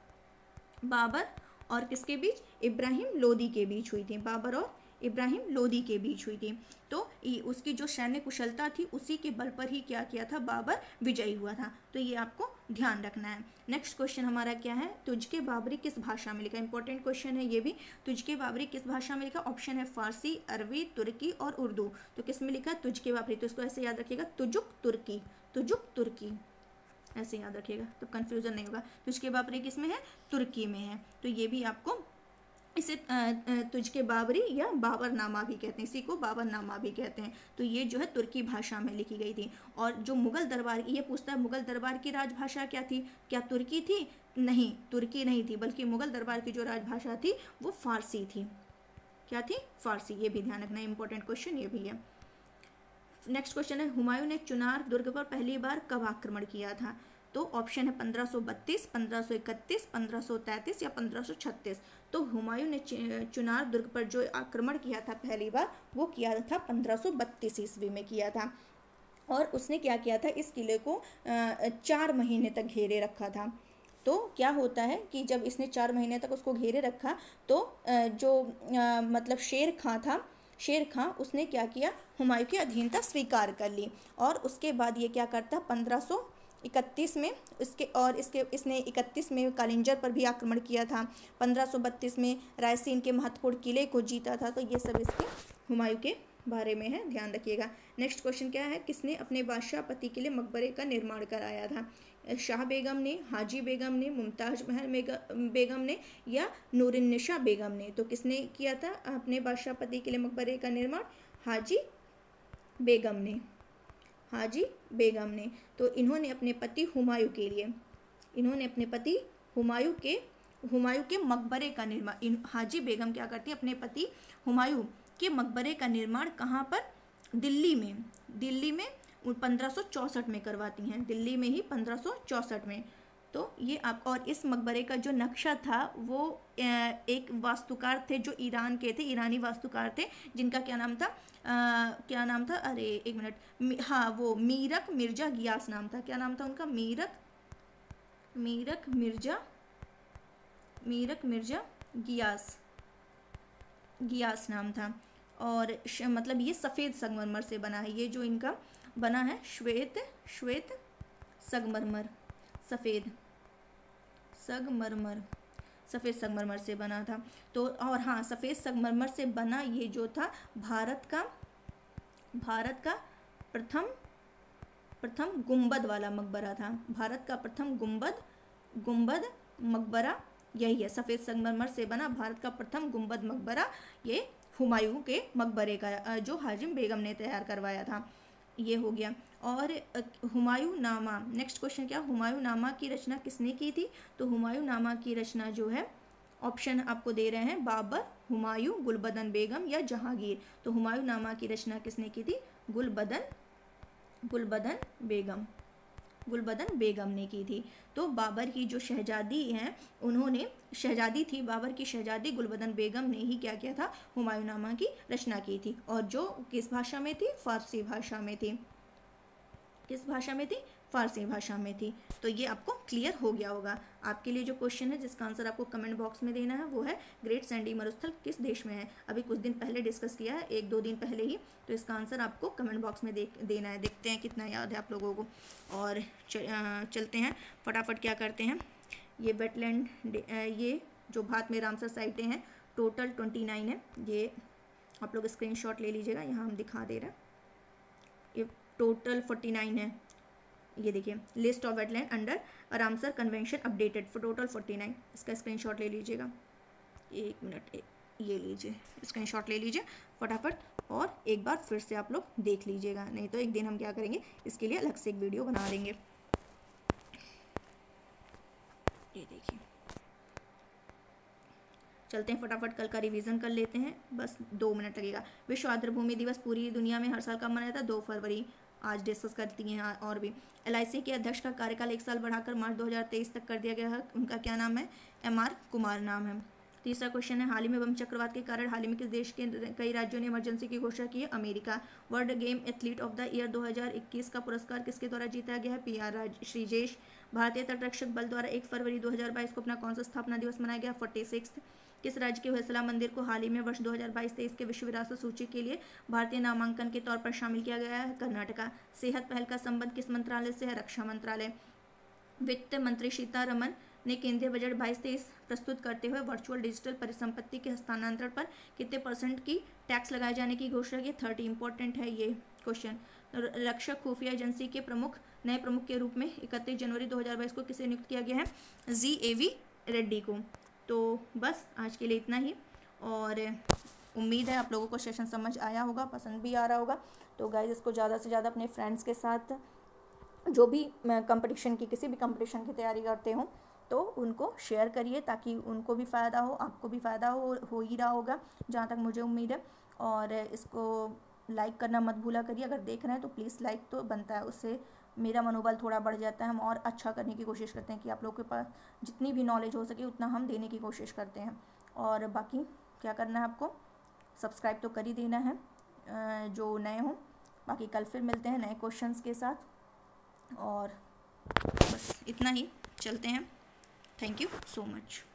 और किसके बीच, इब्राहिम लोदी के बीच हुई थी, बाबर और इब्राहिम लोदी के बीच हुई थी। तो उसकी जो सैन्य कुशलता थी उसी के बल पर ही क्या किया था, बाबर विजयी हुआ था। तो ये आपको ध्यान रखना है। नेक्स्ट क्वेश्चन हमारा क्या है, तुझके बाबरी किस भाषा में लिखा। इंपॉर्टेंट क्वेश्चन है ये भी। तुझके बाबरी किस भाषा में लिखा। ऑप्शन है फारसी, अरबी, तुर्की और उर्दू। तो किस में लिखा, तुझके बाबरी। तो इसको ऐसे याद रखिएगा, तुजुक तुर्की, तुजुक तुर्की, ऐसे याद रखिएगा तो कंफ्यूजन नहीं होगा। तुझके बाबरी किस में है, तुर्की में है। तो ये भी आपको, इसे तुझके बाबरी या बाबरनामा भी कहते हैं, इसी को बाबरनामा भी कहते हैं। तो ये जो है तुर्की भाषा में लिखी गई थी। और जो मुगल दरबार, ये पूछता है मुगल दरबार की राजभाषा क्या थी, क्या तुर्की थी। नहीं, तुर्की नहीं थी, बल्कि मुगल दरबार की जो राजभाषा थी वो फारसी थी। क्या थी, फारसी। ये भी ध्यान रखना, इंपॉर्टेंट क्वेश्चन ये भी है। नेक्स्ट क्वेश्चन है, हुमायूं ने चुनार दुर्ग पर पहली बार कब आक्रमण किया था। तो ऑप्शन है 1532, 1531, 1533 या 1536। तो हुमायूं ने चुनार दुर्ग पर जो आक्रमण किया था पहली बार वो किया था 1532 ईस्वी में किया था। और उसने क्या किया था, इस किले को 4 महीने तक घेरे रखा था। तो क्या होता है कि जब इसने 4 महीने तक उसको घेरे रखा तो जो मतलब शेर खां उसने क्या किया, हुमायूं की अधीनता स्वीकार कर ली। और उसके बाद ये क्या करता, 1531 में इसने 31 में कालिंजर पर भी आक्रमण किया था। 1532 में रायसीन के महत्वपूर्ण किले को जीता था। तो ये सब इसके हुमायूं के बारे में है, ध्यान रखिएगा। नेक्स्ट क्वेश्चन क्या है, किसने अपने बादशाह पति के लिए मकबरे का निर्माण कराया था। शाह बेगम ने, हाजी बेगम ने, मुमताज महल बेगम ने या नूरुन्निसा बेगम ने। तो किसने किया था अपने बादशाह पति के लिए मकबरे का निर्माण, हाजी बेगम ने, हाजी बेगम ने। तो इन्होंने अपने पति हुमायूं के लिए, इन्होंने अपने पति हुमायूं के मकबरे का निर्माण, हाजी बेगम क्या करती हैं, अपने पति हुमायूं के मकबरे का निर्माण कहाँ पर, दिल्ली में 1564 में करवाती हैं, दिल्ली में ही 1564 में। तो ये आप, और इस मकबरे का जो नक्शा था वो एक वास्तुकार थे जो ईरान के थे, ईरानी वास्तुकार थे, जिनका क्या नाम था, अरे एक मिनट, हाँ वो मीरक मिर्जा गियास नाम था। क्या नाम था उनका, मीरक मिर्जा गियास नाम था। और मतलब ये सफ़ेद संगमरमर से बना है, ये जो इनका बना है श्वेत संगमरमर, सफ़ेद संगमरमर सफ़ेद संगमरमर से बना था। तो और हाँ, सफ़ेद संगमरमर से बना ये जो था भारत का प्रथम गुंबद वाला मकबरा था। भारत का प्रथम गुंबद मकबरा यही है, सफ़ेद संगमरमर से बना भारत का प्रथम गुंबद मकबरा ये हुमायूं के मकबरे का, जो हाजिम बेगम ने तैयार करवाया था। ये हो गया। और हुमायूं नामा, नेक्स्ट क्वेश्चन क्या, हुमायूं नामा की रचना किसने की थी? तो हुमायूं नामा की रचना जो है, ऑप्शन आपको दे रहे हैं, बाबर, हुमायूं, गुलबदन बेगम या जहांगीर। तो हुमायूं नामा की रचना किसने की थी? गुलबदन बेगम ने की थी। तो बाबर की जो शहजादी हैं, उन्होंने शहजादी थी, बाबर की शहजादी गुलबदन बेगम ने ही क्या किया था? हुमायूं नामा की रचना की थी। और जो किस भाषा में थी? फारसी भाषा में थी। किस भाषा में थी? फारसी भाषा में थी। तो ये आपको क्लियर हो गया होगा। आपके लिए जो क्वेश्चन है जिसका आंसर आपको कमेंट बॉक्स में देना है वो है ग्रेट सैंडी मरुस्थल किस देश में है? अभी कुछ दिन पहले डिस्कस किया है, 1-2 दिन पहले ही। तो इसका आंसर आपको कमेंट बॉक्स में देना है। देखते हैं कितना याद है आप लोगों को। और चलते हैं फटाफट, क्या करते हैं, ये वेटलैंड, ये जो भारत में रामसर साइटें हैं टोटल 29 है। ये आप लोग स्क्रीनशॉट ले लीजिएगा, यहाँ हम दिखा दे रहे हैं। ये टोटल 49 है। ये देखिए, list of wetland under Ramsar convention updated for total 49। इसका स्क्रीनशॉट ले लीजिएगा, 1 मिनट, ये लीजिए, स्क्रीनशॉट ले लीजिए फटाफट। और एक बार फिर से आप लोग देख लीजिएगा, नहीं तो एक दिन हम क्या करेंगे, इसके लिए अलग से एक वीडियो बना देंगे। ये देखिए, चलते हैं फटाफट, कल का रिवीजन कर लेते हैं, बस 2 मिनट लगेगा। विश्व आर्द्रभूमि दिवस पूरी दुनिया में हर साल कब मनाया था? 2 फरवरी। आज डिस्कस करती हैं। और भी LIC के अध्यक्ष का कार्यकाल 1 साल बढ़ाकर मार्च 2023 तक कर दिया गया है। उनका क्या नाम है? MR कुमार नाम है। तीसरा क्वेश्चन है, हाल ही में बम चक्रवात के कारण हाल ही में किस देश के कई राज्यों ने इमरजेंसी की घोषणा की है? America. World game athlete of the year 2021 का पुरस्कार किसके द्वारा जीता गया है? PR श्रीजेश। भारतीय तटरक्षक बल द्वारा 1 फरवरी 2022 को अपना कौन सा स्थापना दिवस मनाया गया? 46। किस राज्य के होयसला मंदिर को हाल ही में वर्ष 2022-23 के विश्व विरासत सूची के लिए भारतीय नामांकन के तौर पर शामिल किया गया है? कर्नाटका। सेहत पहल का संबंध किस मंत्रालय से है? रक्षा मंत्रालय। वित्त मंत्री सीतारमन ने केंद्रीय बजट 22-23 प्रस्तुत करते हुए वर्चुअल डिजिटल परिसंपत्ति के हस्तांतरण पर कितने % की टैक्स लगाए जाने की घोषणा की? 30। इंपॉर्टेंट है ये क्वेश्चन। रक्षक खुफिया एजेंसी के नए प्रमुख के रूप में 31 जनवरी 2022 को किसे नियुक्त किया गया है? GAV रेड्डी को। तो बस आज के लिए इतना ही, और उम्मीद है आप लोगों को सेशन समझ आया होगा, पसंद भी आ रहा होगा। तो गाइस, इसको ज़्यादा से ज़्यादा अपने फ्रेंड्स के साथ, जो भी कंपटीशन की, किसी भी कंपटीशन की तैयारी करते हो, तो उनको शेयर करिए ताकि उनको भी फ़ायदा हो, आपको भी फ़ायदा हो ही रहा होगा जहाँ तक मुझे उम्मीद है। और इसको लाइक करना मत भूला करिए, अगर देख रहे हैं तो प्लीज़ लाइक तो बनता है, उससे मेरा मनोबल थोड़ा बढ़ जाता है। हम और अच्छा करने की कोशिश करते हैं कि आप लोगों के पास जितनी भी नॉलेज हो सके उतना हम देने की कोशिश करते हैं। और बाकी क्या करना है आपको, सब्सक्राइब तो कर ही देना है जो नए हों। बाकी कल फिर मिलते हैं नए क्वेश्चंस के साथ, और बस इतना ही, चलते हैं। Thank you so much.